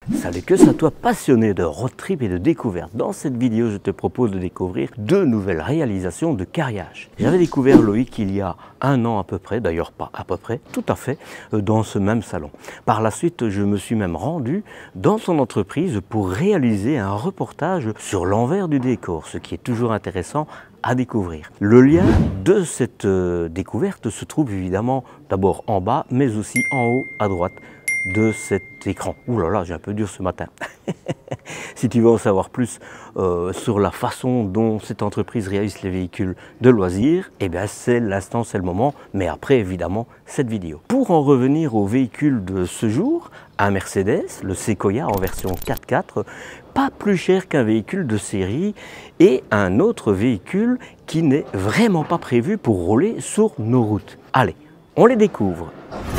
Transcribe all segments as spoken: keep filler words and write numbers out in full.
Salut que ça toi passionné de road trip et de découverte. Dans cette vidéo, je te propose de découvrir deux nouvelles réalisations de carriage. J'avais découvert Loïc il y a un an à peu près, d'ailleurs pas à peu près, tout à fait, dans ce même salon. Par la suite, je me suis même rendu dans son entreprise pour réaliser un reportage sur l'envers du décor, ce qui est toujours intéressant à découvrir. Le lien de cette euh, découverte se trouve évidemment d'abord en bas, mais aussi en haut à droite de cet écran. Ouh là là, j'ai un peu dur ce matin. Si tu veux en savoir plus euh, sur la façon dont cette entreprise réalise les véhicules de loisirs, eh bien c'est l'instant, c'est le moment, mais après évidemment cette vidéo. Pour en revenir au véhicule de ce jour, un Mercedes, le Sequoia en version quatre quatre, pas plus cher qu'un véhicule de série, et un autre véhicule qui n'est vraiment pas prévu pour rouler sur nos routes. Allez, on les découvre.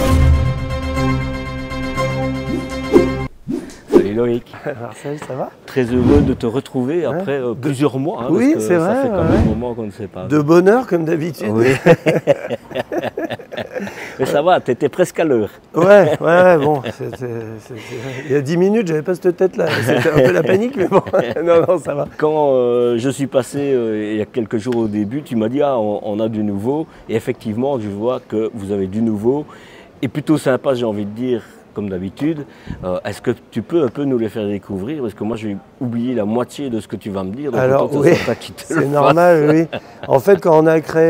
Salut Loïc. Marcel, ça va? Très heureux de te retrouver après ouais. euh, plusieurs mois. Hein, oui, c'est vrai. Ça fait quand ouais. même un moment qu'on ne sait pas. De bonne heure comme d'habitude. Oui. Mais ça va, tu étais presque à l'heure. Ouais, ouais, ouais, bon. C est, c est, c est... Il y a dix minutes, j'avais pas cette tête-là. C'était un peu la panique, mais bon. Non, non, ça va. Quand euh, je suis passé euh, il y a quelques jours au début, tu m'as dit ah, on, on a du nouveau. Et effectivement, je vois que vous avez du nouveau. Et plutôt sympa, j'ai envie de dire. Comme d'habitude, euh, est-ce que tu peux un peu nous les faire découvrir? Parce que moi, je vais oublier la moitié de ce que tu vas me dire. Donc alors, oui, c'est normal, oui. En fait, quand on a créé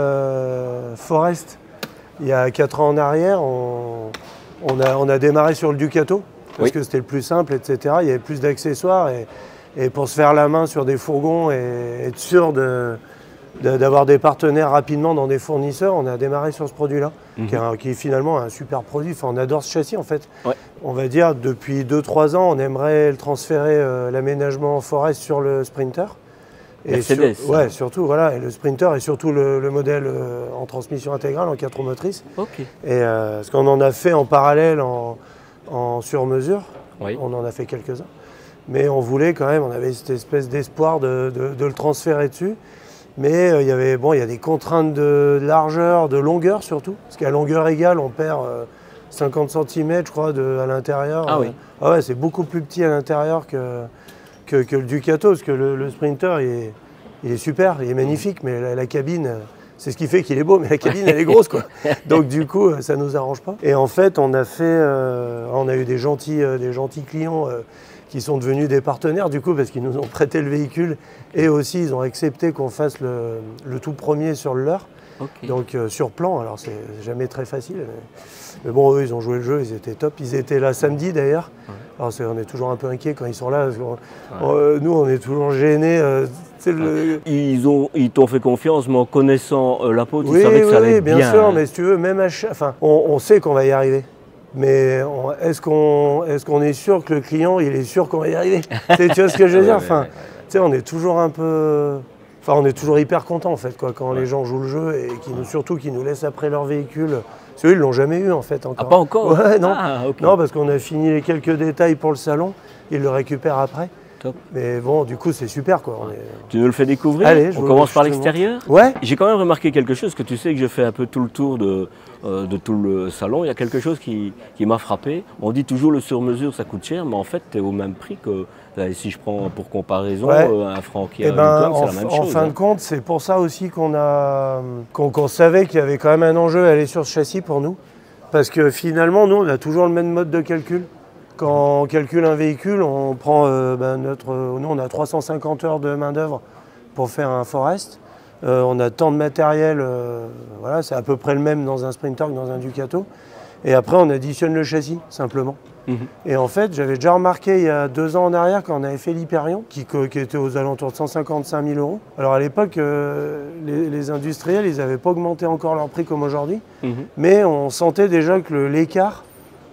euh, Forest, il y a quatre ans en arrière, on, on, a, on a démarré sur le Ducato, parce oui. que c'était le plus simple, et cetera. Il y avait plus d'accessoires, et, et pour se faire la main sur des fourgons et être sûr de... d'avoir des partenaires rapidement dans des fournisseurs, on a démarré sur ce produit-là, mmh. qui, qui est finalement un super produit. Enfin, on adore ce châssis en fait. Ouais. On va dire depuis deux trois ans, on aimerait le transférer euh, l'aménagement Forest sur le Sprinter. Et Mercedes. Sur, ouais, surtout, voilà, et le Sprinter et surtout le, le modèle euh, en transmission intégrale, en quatre roues motrices. Okay. Et euh, parce qu'on en a fait en parallèle, en, en sur-mesure, oui. on en a fait quelques-uns. Mais on voulait quand même, on avait cette espèce d'espoir de, de, de le transférer dessus. Mais euh, il y avait, bon, il y a des contraintes de largeur, de longueur surtout, parce qu'à longueur égale, on perd euh, cinquante centimètres, je crois, de, à l'intérieur. Ah oui. Ah ouais, c'est beaucoup plus petit à l'intérieur que, que, que le Ducato, parce que le, le Sprinter, il est, il est super, il est magnifique, mais la, la cabine, c'est ce qui fait qu'il est beau, mais la cabine, elle est grosse, quoi. Donc du coup, ça nous arrange pas. Et en fait, on a fait, euh, on a eu des gentils, euh, des gentils clients. Euh, qui sont devenus des partenaires du coup parce qu'ils nous ont prêté le véhicule et aussi ils ont accepté qu'on fasse le, le tout premier sur le leur, okay. donc euh, sur plan, alors c'est jamais très facile, mais, mais bon eux ils ont joué le jeu, ils étaient top, ils étaient là samedi d'ailleurs, ouais. alors est, on est toujours un peu inquiets quand ils sont là, parce que, ouais. euh, nous on est toujours gênés. Euh, le... Ils ont, ils t'ont fait confiance, mais en connaissant euh, la peau, tu oui, savais que oui, ça allait oui, bien bien. sûr, hein. Mais si tu veux, même à chaque... enfin, on, on sait qu'on va y arriver. Mais est-ce qu'on est, qu'on est sûr que le client, il est sûr qu'on va y arriver? Tu vois ce que je veux dire? Enfin, tu sais, on est toujours un peu... Enfin, on est toujours hyper content en fait, quoi, quand ouais. les gens jouent le jeu et qui nous, surtout qu'ils nous laissent après leur véhicule. Ceux-là, ils ne l'ont jamais eu en fait encore. Ah, pas encore? Ouais, non. Ah, okay. Non, parce qu'on a fini les quelques détails pour le salon, ils le récupèrent après. Top. Mais bon, du coup, c'est super quoi. On est... Tu nous le fais découvrir? Allez, on commence par l'extérieur? Ouais. J'ai quand même remarqué quelque chose, que tu sais que je fais un peu tout le tour de, euh, de tout le salon. Il y a quelque chose qui, qui m'a frappé. On dit toujours le sur-mesure, ça coûte cher, mais en fait, tu es au même prix que, là, si je prends pour comparaison, ouais. euh, un Frankia, eh ben, c'est la même en chose. En fin hein. de compte, c'est pour ça aussi qu'on a, qu'on, qu'on savait qu'il y avait quand même un enjeu à aller sur ce châssis pour nous. Parce que finalement, nous, on a toujours le même mode de calcul. Quand on calcule un véhicule, on prend euh, ben notre, nous on a trois cent cinquante heures de main d'œuvre pour faire un Forest. Euh, on a tant de matériel, euh, voilà, c'est à peu près le même dans un Sprinter que dans un Ducato. Et après on additionne le châssis simplement. Mmh. Et en fait, j'avais déjà remarqué il y a deux ans en arrière quand on avait fait l'Hyperion, qui, qui était aux alentours de cent cinquante-cinq mille euros. Alors à l'époque, euh, les, les industriels, ils n'avaient pas augmenté encore leur prix comme aujourd'hui, mmh. mais on sentait déjà que l'écart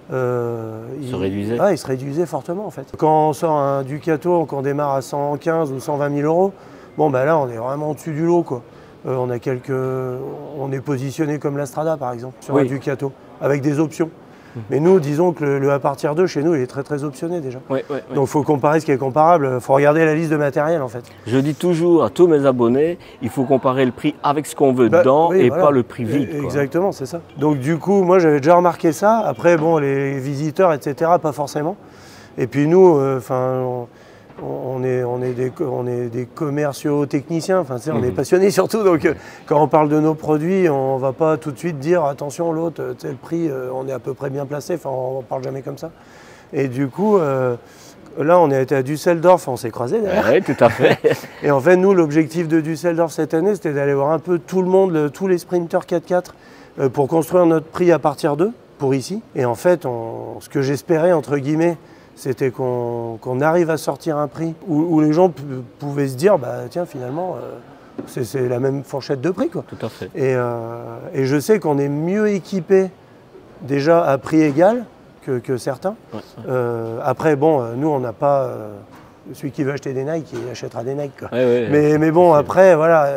Euh, il, se réduisait. Ah, il se réduisait fortement en fait. Quand on sort un Ducato, qu'on démarre à cent quinze ou cent vingt mille euros, bon bah là on est vraiment au-dessus du lot quoi. Euh, on a quelques, on est positionné comme la Strada par exemple sur oui. un Ducato avec des options. Mmh. Mais nous, disons que le, le à partir de chez nous, il est très très optionné déjà. Ouais, ouais, ouais. Donc il faut comparer ce qui est comparable. Il faut regarder la liste de matériel en fait. Je dis toujours à tous mes abonnés, il faut comparer le prix avec ce qu'on veut bah, dedans oui, et voilà. pas le prix vide. Et, exactement, c'est ça. Donc du coup, moi j'avais déjà remarqué ça. Après, bon, les visiteurs, et cetera, pas forcément. Et puis nous, enfin, euh, on, on, est, on, est des, on est des commerciaux techniciens, enfin, on est passionnés surtout, donc euh, quand on parle de nos produits, on ne va pas tout de suite dire attention l'autre, le prix, euh, on est à peu près bien placé, enfin on ne parle jamais comme ça. Et du coup, euh, là on a été à Düsseldorf, on s'est croisés d'ailleurs. Oui, tout à fait. Et en fait, nous, l'objectif de Düsseldorf cette année, c'était d'aller voir un peu tout le monde, le, tous les sprinters quatre quatre, euh, pour construire notre prix à partir d'eux, pour ici. Et en fait, on, ce que j'espérais, entre guillemets, c'était qu'on qu'on arrive à sortir un prix où, où les gens pouvaient se dire, bah tiens, finalement, euh, c'est la même fourchette de prix, quoi. Tout à fait. Et, euh, et je sais qu'on est mieux équipé déjà à prix égal que, que certains. Ouais, ouais. Euh, après, bon, nous, on n'a pas... Euh, celui qui veut acheter des Nike, il achètera des Nike, quoi. Ouais, ouais, mais, ouais, mais bon, après, voilà,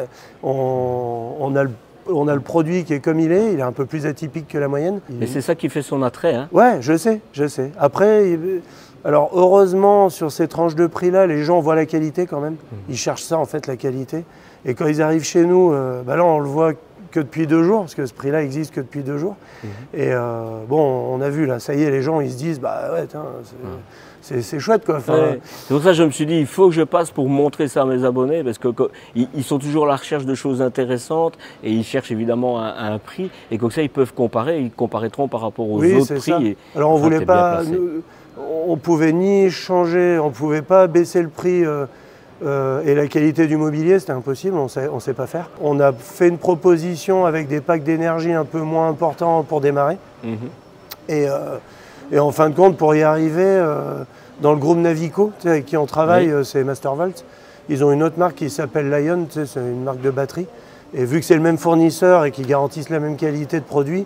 on, on a le On a le produit qui est comme il est, il est un peu plus atypique que la moyenne. Mais c'est ça qui fait son attrait, hein. Ouais, je sais, je sais. Après, alors heureusement, sur ces tranches de prix-là, les gens voient la qualité quand même. Ils cherchent ça, en fait, la qualité. Et quand ils arrivent chez nous, euh, bah là, on le voit que depuis deux jours, parce que ce prix-là existe que depuis deux jours. Mmh. Et euh, bon, on a vu, là, ça y est, les gens, ils se disent, bah ouais, tiens, c'est chouette, quoi. Enfin, ouais. C'est pour ça que je me suis dit, il faut que je passe pour montrer ça à mes abonnés, parce qu'ils ils sont toujours à la recherche de choses intéressantes, et ils cherchent évidemment un, un prix, et comme ça, ils peuvent comparer, ils compareront par rapport aux oui, autres prix. Et, alors, on ne voulait pas, nous, on pouvait ni changer, on ne pouvait pas baisser le prix, euh, euh, et la qualité du mobilier, c'était impossible, on sait, ne sait pas faire. On a fait une proposition avec des packs d'énergie un peu moins importants pour démarrer. Mmh. Et, euh, et en fin de compte, pour y arriver, euh, dans le groupe Navico, avec qui on travaille, oui. C'est Mastervolt. Ils ont une autre marque qui s'appelle Lion, c'est une marque de batterie. Et vu que c'est le même fournisseur et qu'ils garantissent la même qualité de produit,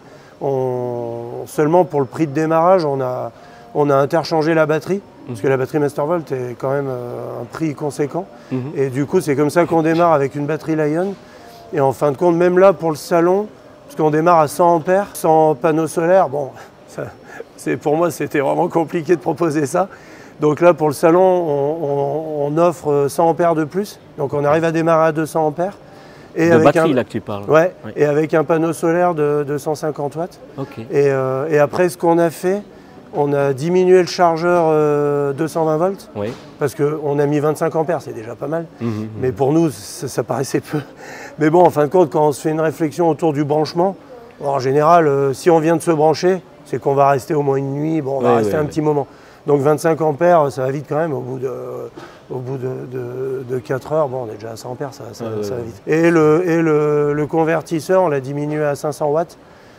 on, seulement pour le prix de démarrage, on a, on a interchangé la batterie. Parce que la batterie Mastervolt est quand même euh, un prix conséquent. Mm-hmm. Et du coup, c'est comme ça qu'on démarre avec une batterie Lion. Et en fin de compte, même là, pour le salon, parce qu'on démarre à cent ampères, sans panneaux solaires, bon, ça, pour moi, c'était vraiment compliqué de proposer ça. Donc là, pour le salon, on, on, on offre cent ampères de plus. Donc on arrive à démarrer à deux cents ampères. Et de avec batterie, un, là que tu parles. Ouais, oui. Et avec un panneau solaire de, de cent cinquante watts. Okay. Et, euh, et après, ce qu'on a fait, on a diminué le chargeur euh, deux cent vingt volts. Oui. Parce qu'on a mis vingt-cinq ampères, c'est déjà pas mal. Mmh, mmh. Mais pour nous, ça, ça paraissait peu. Mais bon, en fin de compte, quand on se fait une réflexion autour du branchement, en général, euh, si on vient de se brancher, c'est qu'on va rester au moins une nuit, bon, on va oui, rester oui, un oui. petit moment. Donc vingt-cinq ampères, ça va vite quand même, au bout de, au bout de, de, de quatre heures, bon, on est déjà à cent ampères, ça, ça, oui, ça va vite. Et le, et le, le convertisseur, on l'a diminué à cinq cents watts,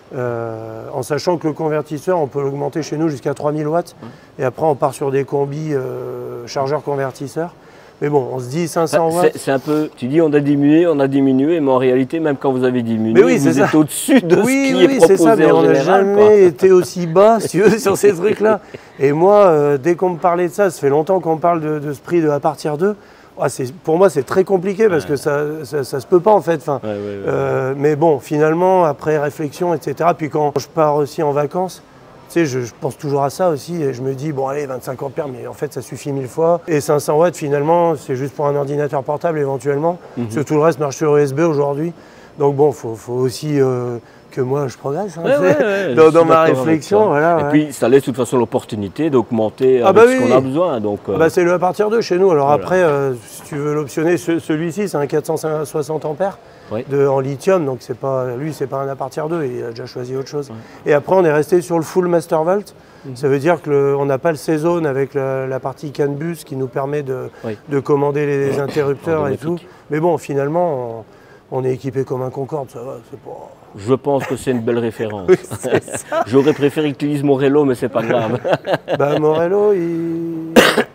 euh, en sachant que le convertisseur, on peut l'augmenter chez nous jusqu'à trois mille watts, et après on part sur des combis euh, chargeurs-convertisseurs. Mais bon, on se dit cinq cents watts. C'est un peu, tu dis on a diminué, on a diminué, mais en réalité, même quand vous avez diminué, oui, vous êtes au-dessus de oui, ce qui oui, est proposé ça, mais en on général. On n'a jamais quoi. été aussi bas, si tu veux, sur ces trucs-là. Et moi, euh, dès qu'on me parlait de ça, ça fait longtemps qu'on parle de, de ce prix de à partir d'eux. Ah, pour moi, c'est très compliqué parce ouais. que ça, ça, ça se peut pas en fait. Enfin, ouais, ouais, ouais, euh, ouais. Mais bon, finalement, après réflexion, et cetera. Puis quand je pars aussi en vacances, tu sais, je, je pense toujours à ça aussi et je me dis, bon allez, vingt-cinq ampères, mais en fait ça suffit mille fois. Et cinq cents watts finalement, c'est juste pour un ordinateur portable éventuellement, mm-hmm. parce que tout le reste marche sur U S B aujourd'hui. Donc bon, il faut, faut aussi euh, que moi je progresse hein, ouais, ouais, ouais, dans, dans ma réflexion. Voilà, et ouais. puis ça laisse de toute façon l'opportunité d'augmenter ah avec bah ce oui. qu'on a besoin. Donc, euh... bah, c'est le à partir de chez nous. Alors voilà. Après, euh, si tu veux l'optionner, ce, celui-ci c'est un quatre cent soixante ampères. Oui. De, en lithium, donc c'est pas, lui c'est pas un à partir d'eux, il a déjà choisi autre chose. Ouais. Et après on est resté sur le full Mastervolt, mmh. Ça veut dire qu'on n'a pas le C-Zone avec la, la partie CAN bus qui nous permet de, oui. de commander les, les interrupteurs et tout. Mais bon, finalement, on, on est équipé comme un Concorde, ça va, c'est pas... Je pense que c'est une belle référence. Oui, j'aurais préféré que tu dises Morello, mais c'est pas grave. Bah, Morello, ils...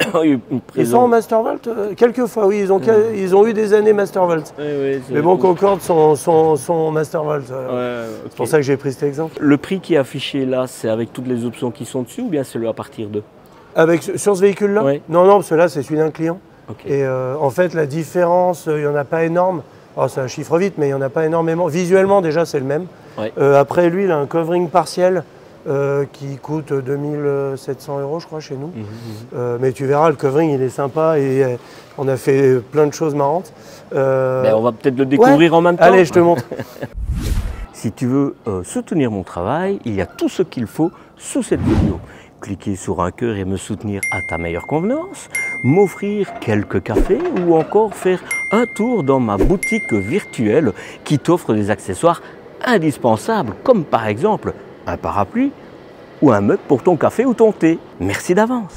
ils sont en Mastervolt. Euh, quelquefois, oui, ils ont, ouais. ils ont eu des années Mastervolt. Oui, oui, mais bon, Concorde sont, sont, sont Mastervolt. Euh, ouais, okay. C'est pour ça que j'ai pris cet exemple. Le prix qui est affiché là, c'est avec toutes les options qui sont dessus ou bien c'est le à partir de avec, sur ce véhicule-là oui. Non, non, parce que là, c'est celui d'un client. Okay. Et euh, en fait, la différence, il n'y en a pas énorme. Oh, ça chiffre vite, mais il n'y en a pas énormément. Visuellement, déjà, c'est le même. Ouais. Euh, après, lui, il a un covering partiel euh, qui coûte deux mille sept cents euros, je crois, chez nous. Mmh, mmh. Euh, mais tu verras, le covering, il est sympa et euh, on a fait plein de choses marrantes. Euh... Ben, on va peut-être le découvrir ouais. en même temps. Allez, je te montre. Si tu veux euh, soutenir mon travail, il y a tout ce qu'il faut sous cette vidéo. cliquer sur un cœur et me soutenir à ta meilleure convenance, m'offrir quelques cafés ou encore faire un tour dans ma boutique virtuelle qui t'offre des accessoires indispensables comme par exemple un parapluie ou un mug pour ton café ou ton thé. Merci d'avance.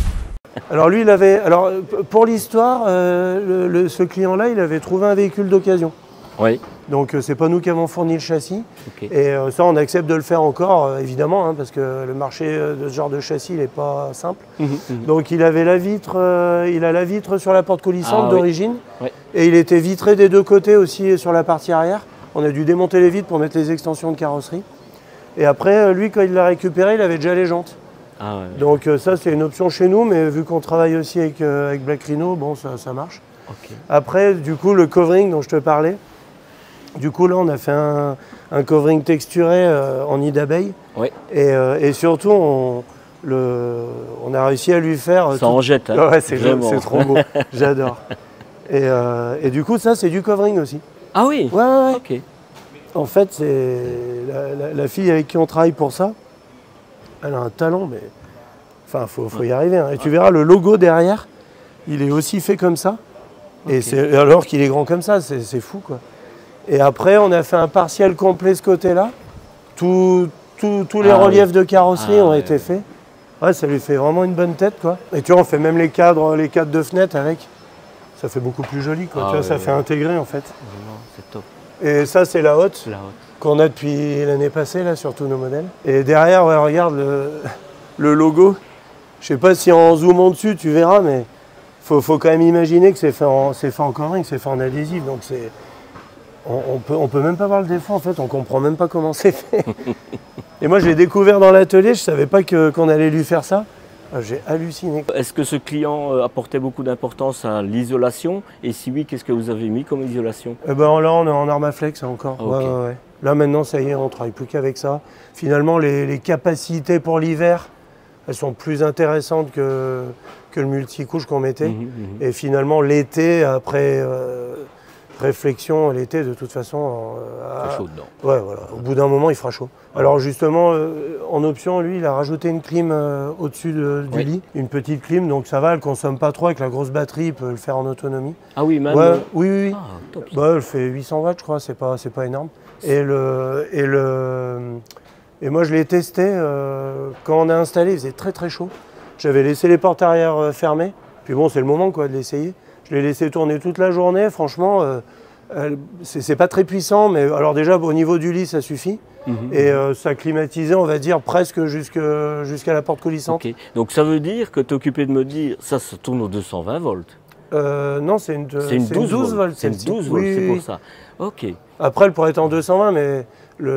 Alors lui, il avait, alors pour l'histoire, euh, le, le, ce client-là, il avait trouvé un véhicule d'occasion. Oui. Donc euh, c'est pas nous qui avons fourni le châssis. Okay. Et euh, ça, on accepte de le faire encore, euh, évidemment, hein, parce que le marché de ce genre de châssis, il n'est pas simple. Mmh, mmh. Donc il avait la vitre, euh, il a la vitre sur la porte coulissante ah, d'origine, oui. Oui. Et il était vitré des deux côtés aussi sur la partie arrière. On a dû démonter les vitres pour mettre les extensions de carrosserie. Et après, lui, quand il l'a récupéré, il avait déjà les jantes. Ah ouais, donc euh, ça c'est une option chez nous, mais vu qu'on travaille aussi avec, euh, avec Black Rhino, bon ça, ça marche. Okay. Après du coup le covering dont je te parlais, du coup là on a fait un, un covering texturé euh, en nid d'abeille. Oui. Et, euh, et surtout on, le, on a réussi à lui faire... Ça tout... en jette, hein. Ouais, c'est trop beau, j'adore. Et, euh, et du coup ça c'est du covering aussi. Ah oui. Ouais, ouais, ouais. Okay. En fait c'est la, la, la fille avec qui on travaille pour ça. Elle a un talent, mais enfin, faut, faut y arriver. Hein. Et tu verras, le logo derrière, il est aussi fait comme ça. Okay. Et c'est alors qu'il est grand comme ça, c'est fou, quoi. Et après, on a fait un partiel complet ce côté-là. Tous tout, tout les ah, reliefs oui. de carrosserie ah, ont oui, été oui. faits. Ouais, ça lui fait vraiment une bonne tête, quoi. Et tu vois, on fait même les cadres, les cadres de fenêtre avec. Ça fait beaucoup plus joli, quoi. Ah, tu vois, oui, ça oui. fait intégrer, en fait. C'est top. Et ça, c'est la haute. La haute. Qu'on a depuis l'année passée là sur tous nos modèles. Et derrière, ouais, regarde le, le logo. Je sais pas si en zoomant dessus tu verras, mais faut, faut quand même imaginer que c'est fait en, c'est fait en covering, c'est fait en adhésif, donc c'est, on, on peut, on peut même pas voir le défaut en fait, on comprend même pas comment c'est fait. Et moi je l'ai découvert dans l'atelier, je savais pas que, qu'on allait lui faire ça. J'ai halluciné. Est-ce que ce client apportait beaucoup d'importance à l'isolation? Et si oui, qu'est-ce que vous avez mis comme isolation? Eh ben là, on est en Armaflex encore. Ah, okay. ouais, ouais, ouais. Là, maintenant, ça y est, on ne travaille plus qu'avec ça. Finalement, les, les capacités pour l'hiver, elles sont plus intéressantes que, que le multicouche qu'on mettait. Mmh, mmh. Et finalement, l'été, après euh, réflexion, l'été, de toute façon... Euh, à... chaud dedans. Ouais, voilà. Au bout d'un moment, il fera chaud. Alors justement, euh, en option, lui, il a rajouté une clim euh, au-dessus de, du oui. lit, une petite clim, donc ça va, elle ne consomme pas trop, avec la grosse batterie, il peut le faire en autonomie. Ah oui, même ouais, Oui, oui, oui. Ah, top, bah, elle fait huit cents watts, je crois, c'est pas, c'est pas énorme. Et, le, et, le, et moi, je l'ai testé, euh, quand on a installé, il faisait très très chaud. J'avais laissé les portes arrière euh, fermées, puis bon, c'est le moment quoi, de l'essayer. Je l'ai laissé tourner toute la journée, franchement, euh, c'est pas très puissant, mais alors déjà, au niveau du lit, ça suffit. Mmh, et euh, ça climatisait, on va dire, presque jusqu'à jusqu'à la porte coulissante. Okay. Donc ça veut dire que tu es occupé de me dire, ça se tourne aux deux cent vingt volts? euh, Non, c'est une, une, une douze volts. C'est une douze volts, oui, c'est oui. pour ça. Ok. Après, elle pourrait être en deux cent vingt, mais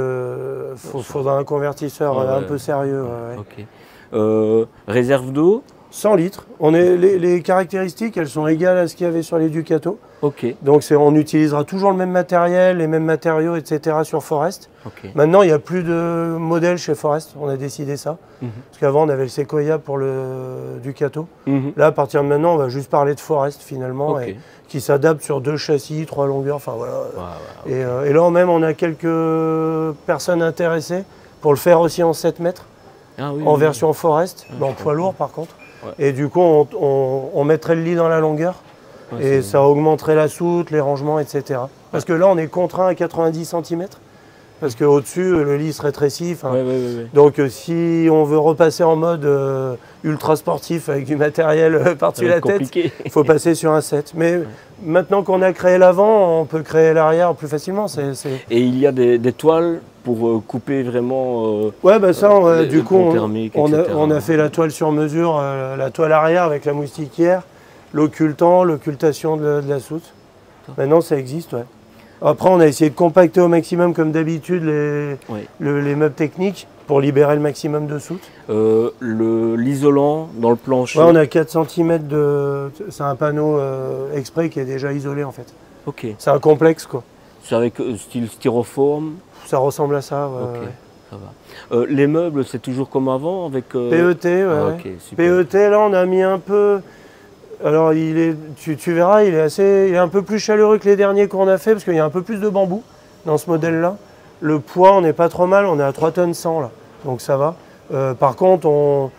il faudra un convertisseur ah, ouais. un peu sérieux. Ouais. Ok. Euh, réserve d'eau? cent litres. On est, les, les caractéristiques, elles sont égales à ce qu'il y avait sur les Ducato. Okay. Donc on utilisera toujours le même matériel, les mêmes matériaux, et cetera sur Forest. Okay. Maintenant, il n'y a plus de modèles chez Forest, on a décidé ça. Mm-hmm. Parce qu'avant, on avait le Sequoia pour le Ducato. Mm-hmm. Là, à partir de maintenant, on va juste parler de Forest finalement, okay. et, qui s'adapte sur deux châssis, trois longueurs, enfin voilà. Wow, wow, okay. et, euh, et là, même, on a quelques personnes intéressées pour le faire aussi en sept mètres, ah, oui, en oui, version oui. Forest, ah, en poids lourd par contre. Ouais. Et du coup, on, on, on mettrait le lit dans la longueur ouais, et ça augmenterait la soute, les rangements, et cetera. Parce que là, on est contraint à quatre-vingt-dix centimètres. Parce qu'au-dessus, le lit se rétrécit. Ouais, ouais, ouais, ouais. Donc, euh, si on veut repasser en mode euh, ultra sportif avec du matériel euh, par-dessus la tête, il faut passer sur un sept. Mais ouais. maintenant qu'on a créé l'avant, on peut créer l'arrière plus facilement. C'est, c'est... Et il y a des, des toiles pour euh, couper vraiment euh, ouais, bah ça, euh, du coup, on, thermique, on, a, on a fait la toile sur mesure, euh, la toile arrière avec la moustiquière, l'occultant, l'occultation de, de la soute. Maintenant, ça existe, ouais. Après, on a essayé de compacter au maximum, comme d'habitude, les, oui. le, les meubles techniques pour libérer le maximum de soute. Euh, l'isolant dans le plancher. Ouais, on a quatre centimètres de... C'est un panneau euh, exprès qui est déjà isolé, en fait. Ok. C'est un complexe, quoi. C'est avec euh, style styrofoam? Ça ressemble à ça, ouais. Ok, ouais. ça va. Euh, les meubles, c'est toujours comme avant avec... Euh... P E T, ouais. Ah, okay, super. P E T, là, on a mis un peu... Alors, il est, tu, tu verras, il est, assez, il est un peu plus chaleureux que les derniers qu'on a fait parce qu'il y a un peu plus de bambou dans ce modèle-là. Le poids, on n'est pas trop mal, on est à trois tonnes cent là, donc ça va. Euh, par contre, on,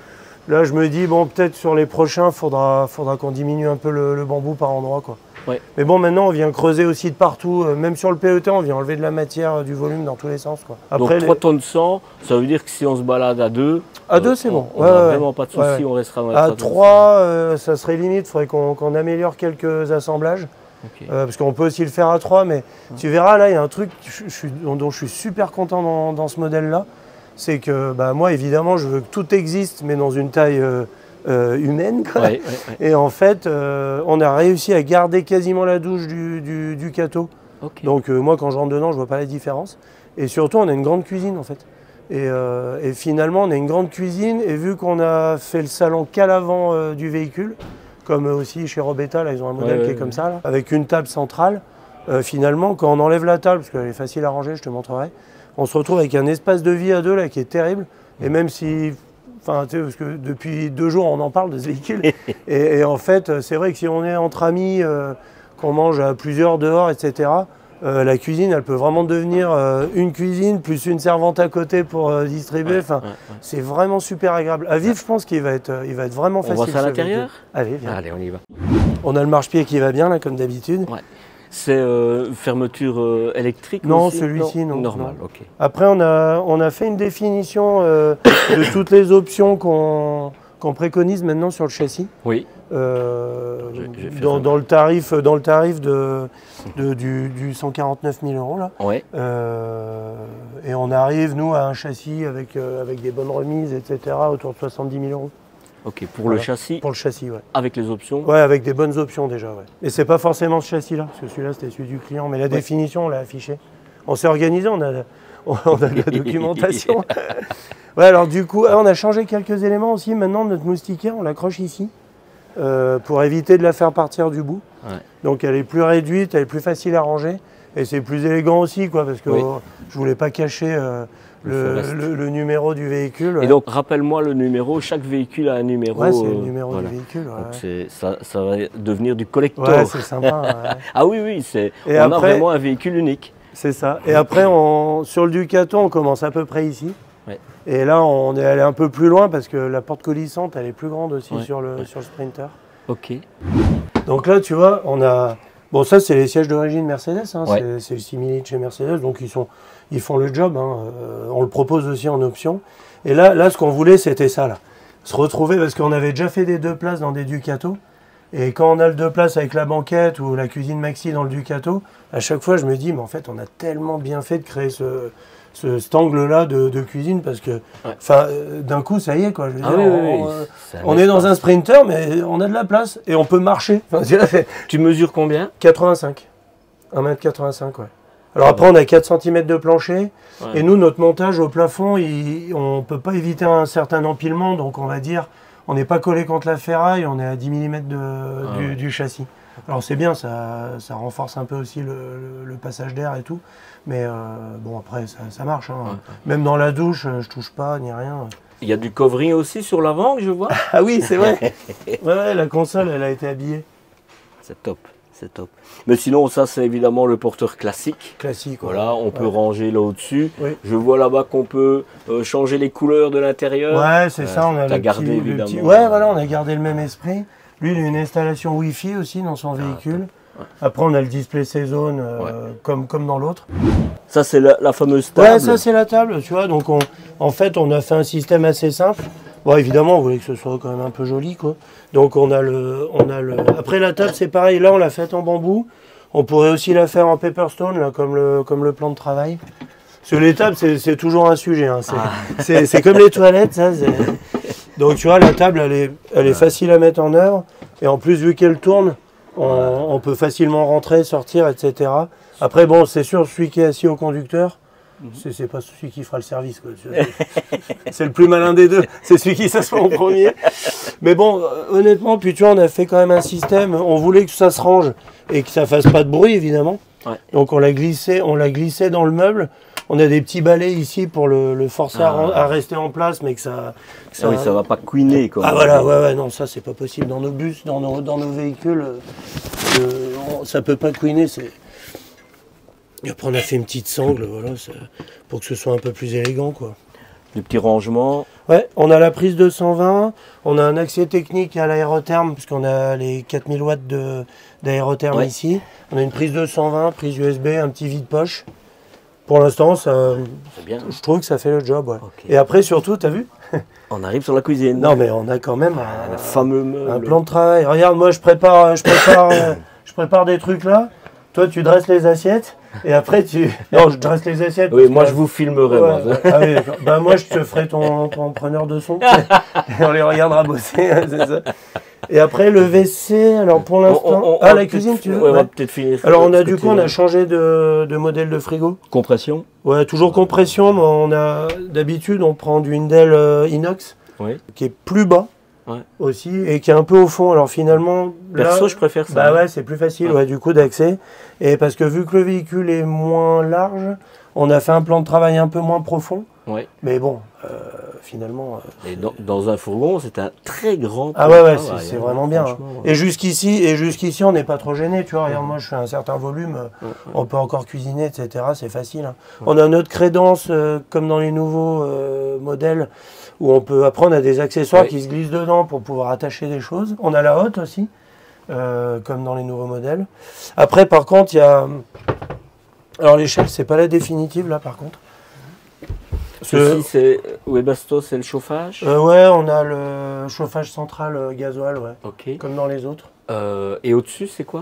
Là, je me dis, bon, peut-être sur les prochains, il faudra, faudra qu'on diminue un peu le, le bambou par endroit, quoi. Ouais. Mais bon, maintenant, on vient creuser aussi de partout. Euh, même sur le P E T, on vient enlever de la matière, euh, du volume dans tous les sens, quoi. Après, donc trois les... tonnes cent, ça veut dire que si on se balade à deux, à deux, c'est bon. On n'a ouais, ouais, vraiment pas de soucis, ouais, ouais. on restera dans les à trois, euh, ça serait limite. Il faudrait qu'on qu'on améliore quelques assemblages. Okay. Euh, parce qu'on peut aussi le faire à trois, mais ouais. tu verras, là, il y a un truc je, je suis, dont je suis super content dans, dans ce modèle-là. C'est que bah, moi, évidemment, je veux que tout existe, mais dans une taille euh, euh, humaine. Quoi. Ouais, ouais, ouais. Et en fait, euh, on a réussi à garder quasiment la douche du, du, du Kato. Okay. Donc euh, moi, quand je rentre dedans, je vois pas la différence. Et surtout, on a une grande cuisine, en fait. Et, euh, et finalement, on a une grande cuisine. Et vu qu'on a fait le salon qu'à l'avant euh, du véhicule, comme aussi chez Robetta, là, ils ont un modèle ouais, qui est ouais, comme ouais. ça, là, avec une table centrale, euh, finalement, quand on enlève la table, parce qu'elle est facile à ranger, je te montrerai, on se retrouve avec un espace de vie à deux là qui est terrible. Et même si, enfin, tu sais, parce que depuis deux jours on en parle de ce véhicule. et, et en fait, c'est vrai que si on est entre amis, euh, qu'on mange à plusieurs dehors, et cetera, euh, la cuisine, elle peut vraiment devenir euh, une cuisine plus une servante à côté pour euh, distribuer. Enfin, ouais, ouais, ouais. c'est vraiment super agréable. À vivre, je pense qu'il va être, il va être vraiment facile. On voit ça à l'intérieur. Allez, viens. Allez, on y va. On a le marchepied qui va bien là, comme d'habitude. Ouais. C'est euh, fermeture euh, électrique Non, aussi celui-ci, non. Normal, non. ok. Après, on a, on a fait une définition euh, de toutes les options qu'on qu'on préconise maintenant sur le châssis. Oui. Euh, dans, dans, le tarif, dans le tarif de, de, du, du cent quarante-neuf mille euros. Là. Ouais. Euh, et on arrive, nous, à un châssis avec, euh, avec des bonnes remises, et cetera, autour de soixante-dix mille euros. Ok, pour voilà. le châssis. Pour le châssis, ouais. Avec les options. Ouais, avec des bonnes options déjà, ouais. Et c'est pas forcément ce châssis-là, parce que celui-là c'était celui du client, mais la ouais. définition on l'a affiché. On s'est organisé, on a, on a de la documentation. Ouais, alors du coup, on a changé quelques éléments aussi. Maintenant, notre moustiquaire, on l'accroche ici, euh, pour éviter de la faire partir du bout. Ouais. Donc elle est plus réduite, elle est plus facile à ranger, et c'est plus élégant aussi, quoi, parce que oui. oh, je voulais pas cacher. Euh, Le, le, le numéro du véhicule. Et ouais. donc, rappelle-moi le numéro, chaque véhicule a un numéro. Ouais, c'est le numéro euh, voilà. du véhicule. Ouais. Donc ça, ça va devenir du collector. Ouais, c'est sympa. Ouais. Ah oui, oui, c'est, on après, a vraiment un véhicule unique. C'est ça. Et après, on, sur le Ducato, on commence à peu près ici. Ouais. Et là, on est allé un peu plus loin parce que la porte coulissante, elle est plus grande aussi ouais. sur, le, ouais. sur le Sprinter. Ok. Donc là, tu vois, on a... Bon, ça, c'est les sièges d'origine Mercedes, hein, ouais. c'est le six mille litres chez Mercedes, donc ils, sont, ils font le job, hein, euh, on le propose aussi en option. Et là, là ce qu'on voulait, c'était ça, là. Se retrouver, parce qu'on avait déjà fait des deux places dans des Ducato, et quand on a le deux places avec la banquette ou la cuisine maxi dans le Ducato, à chaque fois, je me dis, mais en fait, on a tellement bien fait de créer ce... Ce, cet angle-là de, de cuisine, parce que ouais. euh, d'un coup, ça y est, quoi. Je veux ah dire, oui, on, oui, euh, on est dans un Sprinter, mais on a de la place et on peut marcher. Enfin, tu mesures combien? quatre-vingt-cinq. un mètre quatre-vingt-cinq, ouais. Alors ah après, bon. on a quatre centimètres de plancher, ouais. et nous, notre montage au plafond, il, on ne peut pas éviter un certain empilement, donc on va dire, on n'est pas collé contre la ferraille, on est à dix millimètres de, ah, du, ouais. du châssis. Alors c'est bien, ça, ça renforce un peu aussi le, le, le passage d'air et tout, mais euh, bon après ça, ça marche. Hein. Ouais, ouais. Même dans la douche, je touche pas ni rien. Il y a du covering aussi sur l'avant que je vois. Ah oui, c'est vrai. ouais, ouais, la console, elle a été habillée. C'est top, c'est top. Mais sinon, ça c'est évidemment le porteur classique. Classique. Voilà, on ouais. peut ranger là au-dessus. Oui. Je vois là-bas qu'on peut euh, changer les couleurs de l'intérieur. Ouais, c'est euh, ça. On a le gardé petit, évidemment. Le petit... Ouais, voilà, on a gardé le même esprit. Lui, il a une installation Wi-Fi aussi dans son véhicule. Ah, ouais. Après, on a le display Saison euh, ouais. comme, comme dans l'autre. Ça, c'est la, la fameuse table. Ouais, ça, c'est la table, tu vois. Donc, on, en fait, on a fait un système assez simple. Bon, évidemment, on voulait que ce soit quand même un peu joli, quoi. Donc, on a le... On a le... Après, la table, c'est pareil. Là, on l'a faite en bambou. On pourrait aussi la faire en Paperstone, là, comme, le, comme le plan de travail. Parce que les tables, c'est toujours un sujet. Hein. C'est ah. comme les toilettes, ça. Donc tu vois, la table, elle est, elle est facile à mettre en œuvre. Et en plus, vu qu'elle tourne, on, on peut facilement rentrer, sortir, et cetera. Après, bon, c'est sûr, celui qui est assis au conducteur, mm-hmm. c'est pas celui qui fera le service. C'est le plus malin des deux. C'est celui qui s'assoit en premier. Mais bon, honnêtement, puis tu vois, on a fait quand même un système. On voulait que ça se range et que ça fasse pas de bruit, évidemment. Ouais. Donc on l'a glissé, on l'a glissé dans le meuble. On a des petits balais ici pour le, le forcer ah. à, à rester en place, mais que ça... Que ça... Ah oui, ça va pas couiner. Ah voilà, ouais, ouais, non, ça c'est pas possible. Dans nos bus, dans nos, dans nos véhicules, euh, on, ça peut pas couiner. Et après on a fait une petite sangle, voilà, ça, pour que ce soit un peu plus élégant, quoi. Des petits rangements. Ouais, on a la prise deux cent vingt, on a un accès technique à l'aérotherme, puisqu'on a les quatre mille watts d'aérotherme ouais. ici. On a une prise deux cent vingt, prise U S B, un petit vide-poche. Pour l'instant, ça, bien. je trouve que ça fait le job. Ouais. Okay. Et après, surtout, tu as vu? On arrive sur la cuisine. Non, mais on a quand même ah, un, le fameux meuble. un plan de travail. Regarde, moi, je prépare, je prépare, je prépare des trucs là. Toi, tu dresses les assiettes. Et après, tu. Non, je dresse les assiettes. Oui, moi, que... je vous filmerai. Ouais, moi, ah oui, bah, moi, je te ferai ton, ton preneur de son. Et on les regardera bosser. C'est ça. Et après, le W C, alors pour l'instant. Ah, la cuisine, tu veux? Ouais, on va peut-être finir. Alors, on a du coup, on a changé de, de modèle de frigo. Compression? Ouais, toujours compression, mais on a. D'habitude, on prend du Indel euh, inox, oui. qui est plus bas. Ouais. Aussi, et qui est un peu au fond. Alors finalement, perso, là, je préfère ça. Bah ouais, c'est plus facile, ouais. Ouais, du coup, d'accès. Et parce que vu que le véhicule est moins large, on a fait un plan de travail un peu moins profond. Ouais. Mais bon, euh, finalement. Euh, et dans, dans un fourgon, c'est un très grand. Ah ouais, ouais, c'est hein, vraiment bien. Hein. Ouais. Et jusqu'ici, et jusqu'ici, on n'est pas trop gêné. Tu vois, regarde, mmh. moi, je fais un certain volume, mmh. on peut encore cuisiner, et cetera. C'est facile. Hein. Mmh. On a notre crédence, euh, comme dans les nouveaux euh, modèles, où on peut apprendre à des accessoires ouais. qui se glissent dedans pour pouvoir attacher des choses. On a la hotte aussi, euh, comme dans les nouveaux modèles. Après, par contre, il y a. Alors, l'échelle, c'est pas la définitive, là, par contre. Ceci, c'est Webasto, c'est le chauffage euh, Ouais, on a le chauffage central euh, gasoil, ouais. Ok. Comme dans les autres. Euh, et au-dessus, c'est quoi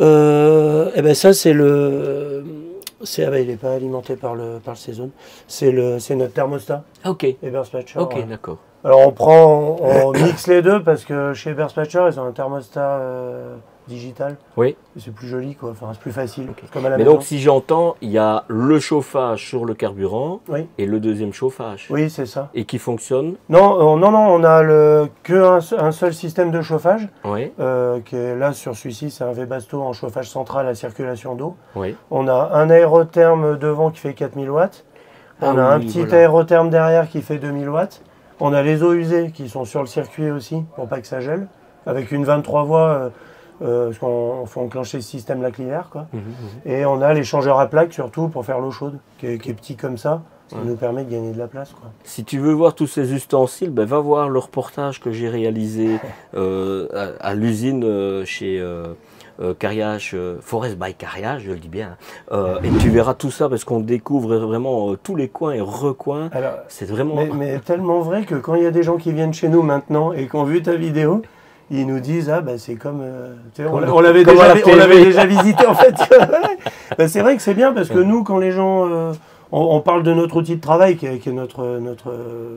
euh, Eh ben ça, c'est le. C'est, ah ben, il n'est pas alimenté par le, par le Season. C'est notre thermostat. Ok. Eberspatcher. Ok, ouais. d'accord. Alors on prend, on mixe les deux parce que chez Eberspatcher, ils ont un thermostat euh, digital. Oui. C'est plus joli, quoi. Enfin, c'est plus facile. Okay. Comme à la Mais maison. donc, si j'entends, il y a le chauffage sur le carburant oui. et le deuxième chauffage. Oui, c'est ça. Et qui fonctionne? Non, non, non, on a le, que un, un seul système de chauffage. Oui. Euh, qui est là sur celui-ci, c'est un Webasto en chauffage central à circulation d'eau. Oui. On a un aérotherme devant qui fait quatre mille watts. On ah, a oui, un petit voilà. aérotherme derrière qui fait deux mille watts. On a les eaux usées qui sont sur le circuit aussi pour pas que ça gèle. Avec une vingt-trois voies. Euh, Euh, parce qu'on faut enclencher le système lac l'hiver, quoi. Mmh, mmh. Et on a l'échangeur à plaques surtout pour faire l'eau chaude, qui est, qui est petit comme ça, ça ouais. nous permet de gagner de la place, quoi. Si tu veux voir tous ces ustensiles, ben va voir le reportage que j'ai réalisé euh, à, à l'usine euh, chez euh, euh, Cariage, euh, Forest by Cariage, je le dis bien. Euh, et tu verras tout ça parce qu'on découvre vraiment euh, tous les coins et recoins. C'est vraiment. Mais, mais tellement vrai que quand il y a des gens qui viennent chez nous maintenant et qui ont vu ta vidéo. Ils nous disent, ah bah c'est comme, euh, tu sais, on, on l'avait déjà, déjà visité en fait. Bah, c'est vrai que c'est bien parce que nous, quand les gens, euh, on, on parle de notre outil de travail qui est, qui est notre, notre,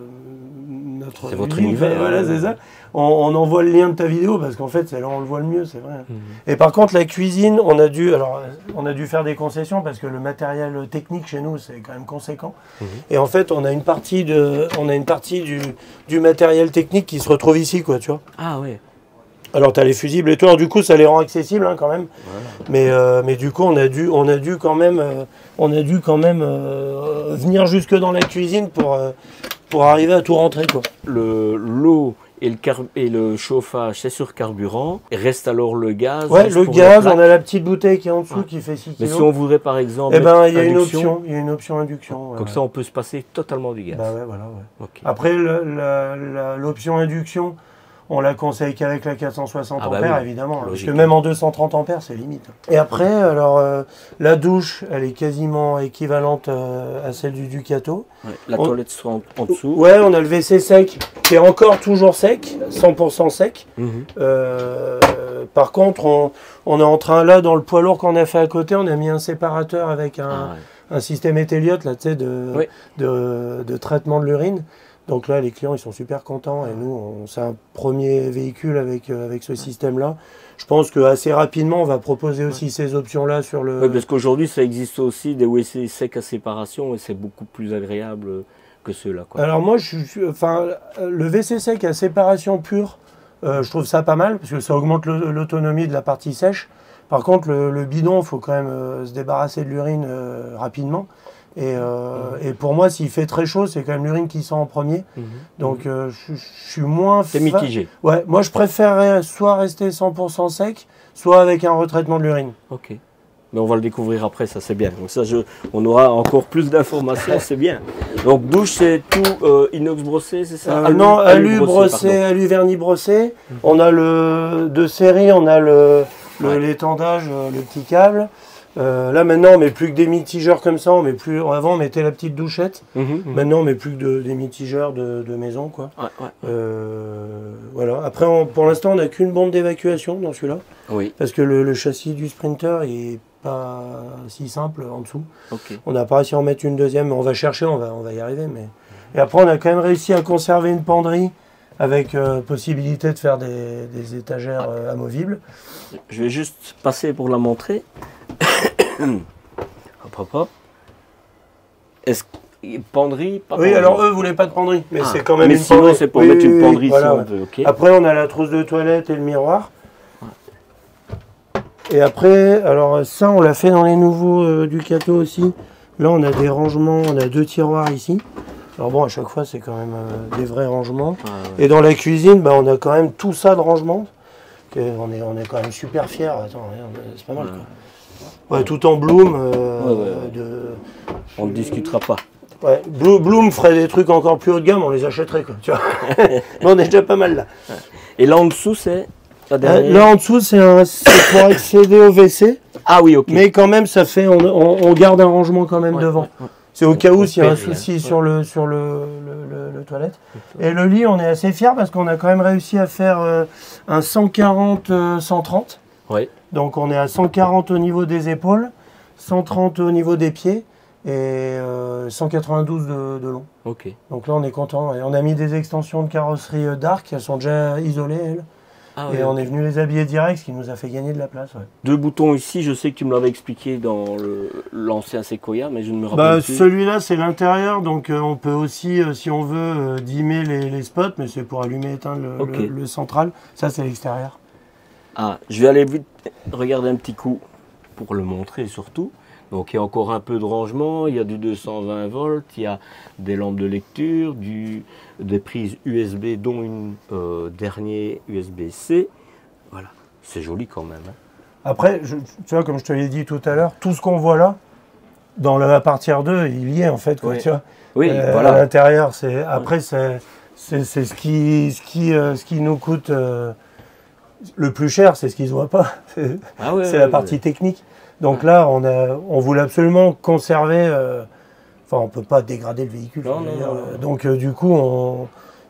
notre. C'est votre univers. Voilà, c'est ça. On, on envoie le lien de ta vidéo parce qu'en fait, c'est là où on le voit le mieux, c'est vrai. Mm-hmm. Et par contre, la cuisine, on a dû, alors, on a dû faire des concessions parce que le matériel technique chez nous, c'est quand même conséquent. Mm-hmm. Et en fait, on a une partie de, on a une partie du, du matériel technique qui se retrouve ici, quoi, tu vois. Ah ouais. Alors tu as les fusibles et tout, alors du coup ça les rend accessibles hein, quand même. Voilà. Mais, euh, mais du coup on a dû, on a dû quand même, euh, on a dû quand même euh, venir jusque dans la cuisine pour, euh, pour arriver à tout rentrer, quoi. Le l'eau et le, et le chauffage c'est sur carburant, et reste alors le gaz. Ouais, le gaz, on a la petite bouteille qui est en dessous ouais. qui fait six kilos. Mais si on voudrait par exemple. Eh ben il y a une option, il y a une option induction. Comme ouais. ça on peut se passer totalement du gaz. Bah ouais, voilà, ouais. Okay. Après l'option induction. On la conseille qu'avec la quatre cent soixante ah bah ampères, oui. évidemment. Logique. Parce que même en deux cent trente ampères, c'est limite. Et après, alors, euh, la douche, elle est quasiment équivalente euh, à celle du Ducato. Ouais, la on... toilette sera en, en dessous. Ouais, on a le W C sec, qui est encore toujours sec, cent pour cent sec. Mm-hmm. euh, par contre, on, on est en train, là, dans le poids lourd qu'on a fait à côté, on a mis un séparateur avec un, ah ouais. un système Étéliote, là, tu sais, de, oui. de, de traitement de l'urine. Donc là, les clients, ils sont super contents et nous, c'est un premier véhicule avec, euh, avec ce système-là. Je pense qu'assez rapidement, on va proposer aussi ouais. ces options-là sur le... Oui, parce qu'aujourd'hui, ça existe aussi des W C secs à séparation et c'est beaucoup plus agréable que ceux-là. Alors moi, je suis, enfin, le W C sec à séparation pure, euh, je trouve ça pas mal parce que ça augmente l'autonomie de la partie sèche. Par contre, le, le bidon, il faut quand même euh, se débarrasser de l'urine euh, rapidement. Et, euh, mmh. et pour moi, s'il fait très chaud, c'est quand même l'urine qui sent en premier. Mmh. Donc, euh, je, je suis moins... T'es mitigé. Ouais, moi, je préférerais soit rester cent pour cent sec, soit avec un retraitement de l'urine. Ok. Mais on va le découvrir après, ça c'est bien. Donc ça, je, on aura encore plus d'informations, c'est bien. Donc douche, c'est tout euh, inox brossé, c'est ça? euh, alu, Non, alu, alu brossé, brossé alu vernis brossé. Mmh. On a le de série, on a le l'étendage, le, le, le petit câble. Euh, là maintenant on met plus que des mitigeurs comme ça, on met plus. Avant on mettait la petite douchette. Mmh, mmh. Maintenant on met plus que de, des mitigeurs de, de maison quoi. Ouais, ouais. Euh, voilà. Après on, pour l'instant on n'a qu'une bombe d'évacuation dans celui-là. Oui. Parce que le, le châssis du Sprinter est pas si simple en dessous. Okay. On n'a pas réussi à en mettre une deuxième, mais on va chercher, on va, on va y arriver. Mais... Et après on a quand même réussi à conserver une penderie avec euh, possibilité de faire des, des étagères euh, amovibles. Je vais juste passer pour la montrer. Hop, hop, hop. Est-ce penderie pas Oui, penderie. Alors eux voulaient pas de penderie, mais ah, c'est quand même mais une sinon, penderie. c'est pour oui, mettre une oui, penderie voilà, si ouais. on veut. Okay. Après, on a la trousse de toilette et le miroir. Et après, alors ça, on l'a fait dans les nouveaux euh, Ducato aussi. Là, on a des rangements, on a deux tiroirs ici. Alors bon, à chaque fois, c'est quand même euh, des vrais rangements. Ah, ouais. Et dans la cuisine, bah, on a quand même tout ça de rangement. On est, on est quand même super fiers. Attends, c'est pas mal. Ouais. Quoi. Ouais, tout en Bloom. Euh, ouais, ouais, ouais. De... On ne discutera pas. Ouais, Bloom ferait des trucs encore plus haut de gamme, on les achèterait. Quoi, tu vois. Mais on est déjà pas mal là. Et là en dessous, c'est la dernière... Là en dessous, c'est pour accéder au W C. Ah oui, ok. Mais quand même, ça fait, on, on, on garde un rangement quand même ouais, devant. Ouais, ouais. C'est au cas où s'il y a un souci ouais. sur, le, sur le, le, le, le toilette. Et le lit, on est assez fiers parce qu'on a quand même réussi à faire euh, un cent quarante cent trente. Oui. Donc on est à cent quarante au niveau des épaules, cent trente au niveau des pieds et euh, cent quatre-vingt-douze de, de long. Ok. Donc là on est content. Et on a mis des extensions de carrosserie Dark, elles sont déjà isolées elles. Ah et oui, on okay. est venu les habiller direct, ce qui nous a fait gagner de la place. Ouais. Deux boutons ici, je sais que tu me l'avais expliqué dans l'ancien le, Sequoia, mais je ne me rappelle bah, plus. Celui-là, c'est l'intérieur, donc euh, on peut aussi, euh, si on veut, euh, dimmer les, les spots, mais c'est pour allumer et éteindre le, okay. le, le central. Ça, c'est l'extérieur. Ah, je vais aller vite regarder un petit coup pour le montrer surtout. Donc il y a encore un peu de rangement, il y a du deux cent vingt volts, il y a des lampes de lecture, du, des prises U S B, dont une euh, dernière U S B C. Voilà, c'est joli quand même. Hein. Après, je, tu vois, comme je te l'ai dit tout à l'heure, tout ce qu'on voit là, dans la partir deux, il y est en fait. Quoi, oui, tu vois. Oui, euh, voilà. À l'intérieur, c'est après, c'est ce qui, ce, qui, euh, ce qui nous coûte euh, le plus cher, c'est ce qui ne se voit pas. C'est ah ouais, la ouais, partie ouais. technique. Donc ouais. là, on, a, on voulait absolument conserver, euh, enfin on ne peut pas dégrader le véhicule. Non, non, non, non. Donc euh, du coup, on,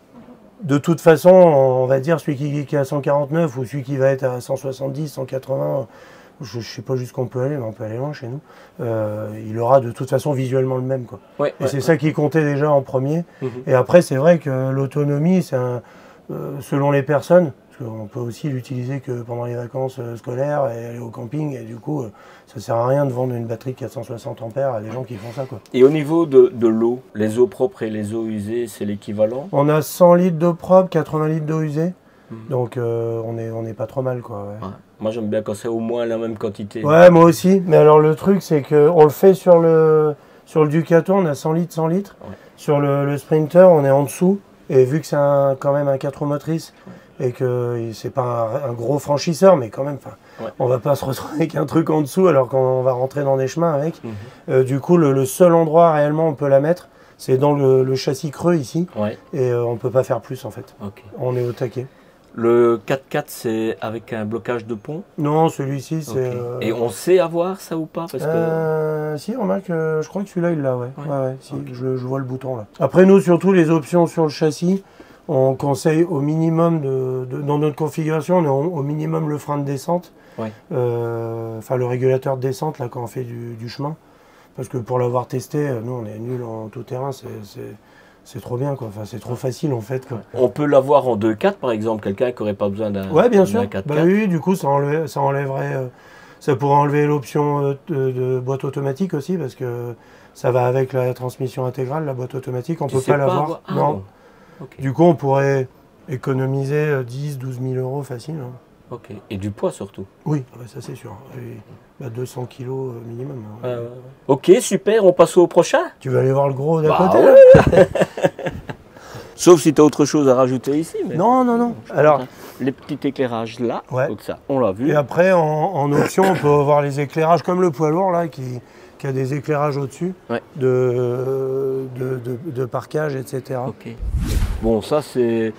de toute façon, on va dire celui qui, qui est à cent quarante-neuf ou celui qui va être à cent soixante-dix, cent quatre-vingts, je ne sais pas jusqu'où on peut aller, mais on peut aller loin chez nous, euh, il aura de toute façon visuellement le même. Quoi. Ouais, et ouais, c'est ouais. ça qui comptait déjà en premier. Mm-hmm. Et après, c'est vrai que l'autonomie, c'est un, euh, selon les personnes, parce qu'on peut aussi l'utiliser que pendant les vacances euh, scolaires et aller au camping. Et du coup, euh, ça ne sert à rien de vendre une batterie de quatre cent soixante ampères à des gens qui font ça. Quoi. Et au niveau de, de l'eau, les eaux propres et les eaux usées, c'est l'équivalent? On a cent litres d'eau propre, quatre-vingts litres d'eau usée. Mmh. Donc euh, on n'est on est pas trop mal. Quoi, ouais. Ouais. Moi j'aime bien quand c'est au moins la même quantité. Ouais, moi aussi. Mais alors le truc, c'est qu'on le fait sur le, sur le Ducato, on a cent litres, cent litres. Ouais. Sur le, le Sprinter, on est en dessous. Et vu que c'est quand même un quatre roues motrices, et que c'est pas un, un gros franchisseur, mais quand même, ouais. on va pas se retrouver avec un truc en dessous alors qu'on va rentrer dans des chemins avec. Mmh. Euh, du coup, le, le seul endroit réellement où on peut la mettre, c'est dans le, le châssis creux ici, ouais. et euh, on peut pas faire plus en fait. Okay. On est au taquet. Le quatre-quatre, c'est avec un blocage de pont? Non, celui-ci, c'est... Okay. Euh... Et on sait avoir ça ou pas parce que... euh, Si, remarque, euh, je crois que celui-là, il l'a, ouais. ouais. ouais, ouais si, okay. je, je vois le bouton là. Après, nous, surtout, les options sur le châssis, on conseille au minimum, de, de, dans notre configuration, on a au, au minimum le frein de descente, ouais. euh, enfin le régulateur de descente là, quand on fait du, du chemin. Parce que pour l'avoir testé, nous on est nuls en tout terrain, c'est trop bien, quoi. Enfin, c'est trop facile en fait. Quoi. On peut l'avoir en deux quatre par exemple, quelqu'un qui n'aurait pas besoin d'un ouais, bien sûr. quatre quatre. Bah, oui, du coup ça, enlève, ça enlèverait, euh, ça pourrait enlever l'option de, de boîte automatique aussi, parce que ça va avec la transmission intégrale, la boîte automatique, on ne peut pas l'avoir. Ah, non. Bon. Okay. Du coup, on pourrait économiser dix, douze mille euros facile. Hein. Ok. Et du poids surtout? Oui, bah ça c'est sûr. Et, bah, deux cents kilos minimum. Hein. Ah, ouais, ouais. Ok, super. On passe au prochain? Tu vas aller voir le gros d'à bah, côté ouais. Sauf si tu as autre chose à rajouter ici. Mais... Non, non, non. Alors, les petits éclairages là, Ouais. donc ça, on l'a vu. Et après, en, en option, on peut avoir les éclairages comme le poids lourd là, qui, qui a des éclairages au-dessus, Ouais. de, de, de, de parquage, et cetera. Ok. Bon, ça c'est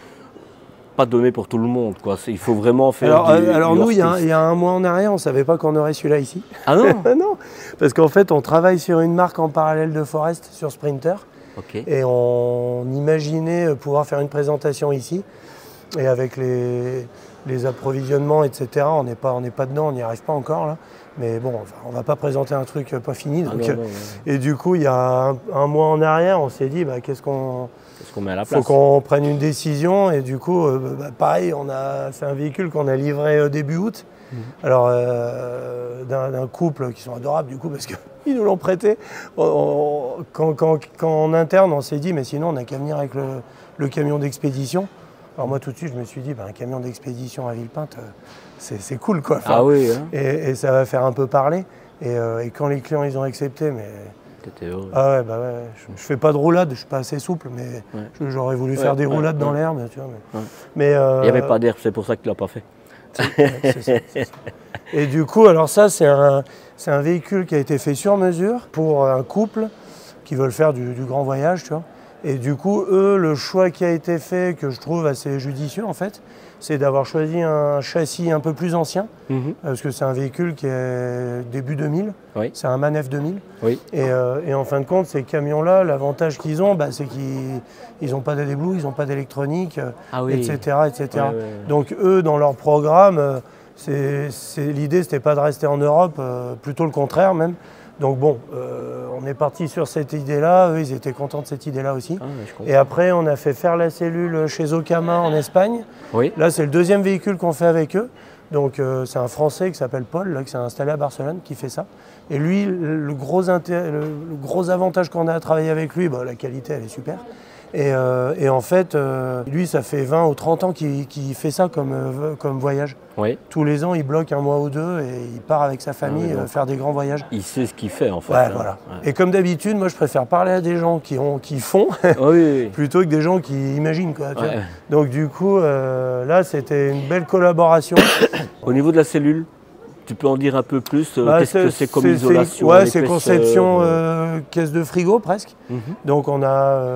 pas donné pour tout le monde, quoi. Il faut vraiment faire. Alors, du, euh, alors du nous, il y, a, hors-piste. il y a un mois en arrière, on ne savait pas qu'on aurait celui-là ici. Ah non. Non, parce qu'en fait, on travaille sur une marque en parallèle de Forest, sur Sprinter, Ok. et on imaginait pouvoir faire une présentation ici. Et avec les, les approvisionnements, et cetera, on n'est pas, on n'est pas dedans, on n'y arrive pas encore là. Mais bon, enfin, on ne va pas présenter un truc pas fini. Ah Donc, non, euh, non, non. Et du coup, il y a un, un mois en arrière, on s'est dit, bah, qu'est-ce qu'on... Qu'est-ce qu'on met à la faut place? qu'on prenne une décision. Et du coup, euh, bah, pareil, on a, c'est un véhicule qu'on a livré euh, début août. Mhm. Alors, euh, d'un, d'un couple qui sont adorables du coup, parce qu'ils nous l'ont prêté. On- on- quand, quand- quand en interne, on s'est dit, mais sinon, on n'a qu'à venir avec le, le camion d'expédition. Alors moi, tout de suite, je me suis dit, bah, un camion d'expédition à Villepinte, euh, c'est, c'est cool, quoi. Enfin, Ah oui, hein. et, et ça va faire un peu parler. Et, euh, et quand les clients, ils ont accepté, mais... T'étais heureux. Ah ouais, bah ouais, je, je fais pas de roulade, je suis pas assez souple, mais Ouais. je- j'aurais voulu Ouais, faire des ouais, roulades dans ouais. l'herbe, tu vois. Mais, Ouais. mais, euh, Il n'y avait pas d'air, c'est pour ça que tu l'as pas fait. ouais, c'est ça, c'est ça. Et du coup, alors ça, c'est un, c'est un véhicule qui a été fait sur mesure pour un couple qui veulent faire du, du grand voyage, tu vois. Et du coup, eux, le choix qui a été fait, que je trouve assez judicieux en fait, c'est d'avoir choisi un châssis un peu plus ancien, Mhm. parce que c'est un véhicule qui est début deux mille, Oui. c'est un Manef deux mille. Oui. Et, euh, et en fin de compte, ces camions-là, l'avantage qu'ils ont, bah, c'est qu'ils n'ont pas d'A D Blue, ils n'ont pas d'électronique, euh, Ah oui. et cetera, et cetera. Ouais, ouais, ouais. Donc eux, dans leur programme, euh, c'est, c'est, l'idée, c'était pas de rester en Europe, euh, plutôt le contraire même. Donc bon, euh, on est parti sur cette idée-là. Eux, ils étaient contents de cette idée-là aussi. Ah, ouais, je comprends. Et après, on a fait faire la cellule chez Okama en Espagne. Oui. Là, c'est le deuxième véhicule qu'on fait avec eux. Donc, euh, c'est un Français qui s'appelle Paul, là, qui s'est installé à Barcelone, qui fait ça. Et lui, le, le gros, inté- le, le gros avantage qu'on a à travailler avec lui, bah, la qualité, elle est super. Et, euh, et en fait, euh, lui, ça fait vingt ou trente ans qu'il, qu'il fait ça comme, euh, comme voyage. Oui. Tous les ans, il bloque un mois ou deux et il part avec sa famille Ah oui, donc. euh, faire des grands voyages. Il sait ce qu'il fait en fait. Ouais, hein. voilà. Ouais. Et comme d'habitude, moi, je préfère parler à des gens qui, ont, qui font Ah oui, oui. plutôt que des gens qui imaginent, quoi, tu Ouais. vois. Donc du coup, euh, là, c'était une belle collaboration. Au niveau de la cellule, tu peux en dire un peu plus euh, Bah, qu'est-ce que c'est comme c'est- isolation Ouais, l'épaisseur, c'est conception euh, euh, caisse de frigo presque. mhm, Donc on a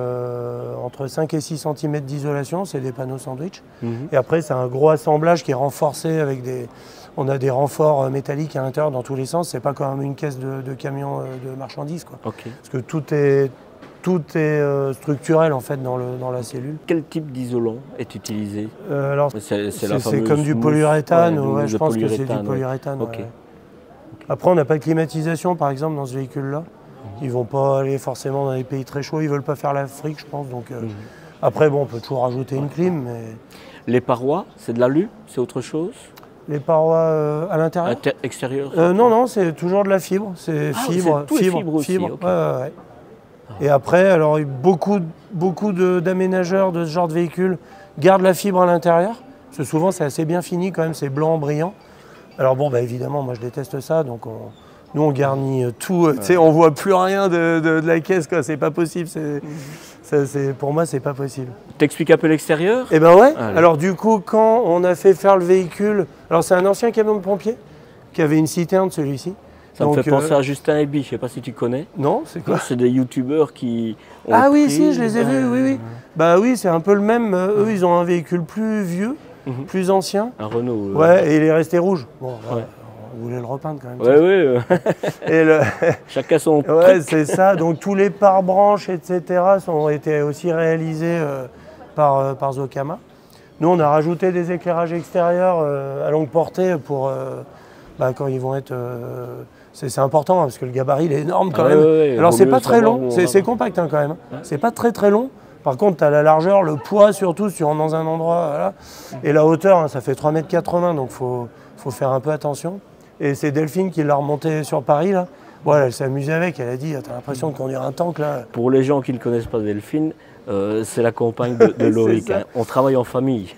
euh, entre cinq et six centimètres d'isolation, c'est des panneaux sandwich. mhm. Et après, c'est un gros assemblage qui est renforcé avec des... On a des renforts euh, métalliques à l'intérieur dans tous les sens. C'est pas comme une caisse de, de camion euh, de marchandises, quoi. Ok. Parce que tout est, tout est euh, structurel en fait dans, le, dans la cellule. Quel type d'isolant est utilisé? Euh, alors, C'est, c'est c'est la c'est fameuse comme du mousse, polyuréthane, ouais, ou- ouais, de je pense que c'est du polyuréthane, ouais. polyuréthane. Ok. ouais. Après, on n'a pas de climatisation, par exemple, dans ce véhicule-là. Ils vont pas aller forcément dans les pays très chauds. Ils veulent pas faire l'Afrique, je pense. Donc, euh, Mhm. après, bon, on peut toujours rajouter une clim, mais Les parois, c'est de l'alu? C'est autre chose? les parois euh, à l'intérieur. Inter- extérieur? Euh, non, non, c'est toujours de la fibre. C'est Ah, fibre, c'est tous les fibre, fibres aussi, fibre. ok. Ouais, ouais, ouais. Et après, alors beaucoup, beaucoup de- d'aménageurs de ce genre de véhicule gardent la fibre à l'intérieur. Parce que souvent, c'est assez bien fini quand même, c'est blanc, brillant. Alors bon, bah, évidemment, moi je déteste ça, donc on- nous on garnit euh, tout. euh, tu sais, on voit plus rien de, de- de la caisse, quoi. C'est pas possible. c'est- ça, c'est- pour moi, c'est pas possible. T'expliques un peu l'extérieur? Eh ben ouais. Allez. Alors du coup, quand on a fait faire le véhicule, alors c'est un ancien camion de pompier qui avait une citerne, celui-ci. Ça me Donc, fait penser euh, à Justin Eby, je sais pas si tu connais. Non, c'est quoi? C'est des youtubeurs qui ont Ah oui, pris- si, je les ai vus, euh, oui, oui. Bah oui, c'est un peu le même. euh, Eux, ils ont un véhicule plus vieux, Mhm. plus ancien. Un Renault. euh. Ouais, et il est resté rouge. Bon, ouais, Ouais. on voulait le repeindre quand même. Ouais, ouais. euh, Et le- Chacun son ouais, truc. c'est ça. Donc tous les pare-branches, et cetera, ont été aussi réalisés euh, par, euh, par Zokama. Nous, on a rajouté des éclairages extérieurs euh, à longue portée pour euh, bah, quand ils vont être. euh, c'est c'est important hein, parce que le gabarit il est énorme quand Ah même. ouais, ouais, Alors vaut c'est mieux pas très savoir où long, on c'est va. c'est compact hein, quand même. Ouais. C'est pas très très long. Par contre, tu as la largeur, le poids surtout, si tu rentres dans un endroit. Voilà. Et la hauteur, hein, ça fait trois mètres quatre-vingts, donc il faut, faut faire un peu attention. Et c'est Delphine qui l'a remonté sur Paris, là. Bon, elle s'est amusée avec, elle a dit, t'as l'impression de conduire un tank, là. Pour les gens qui ne connaissent pas Delphine, euh, c'est la compagne de, de C'est Loïc. ça. hein. On travaille en famille.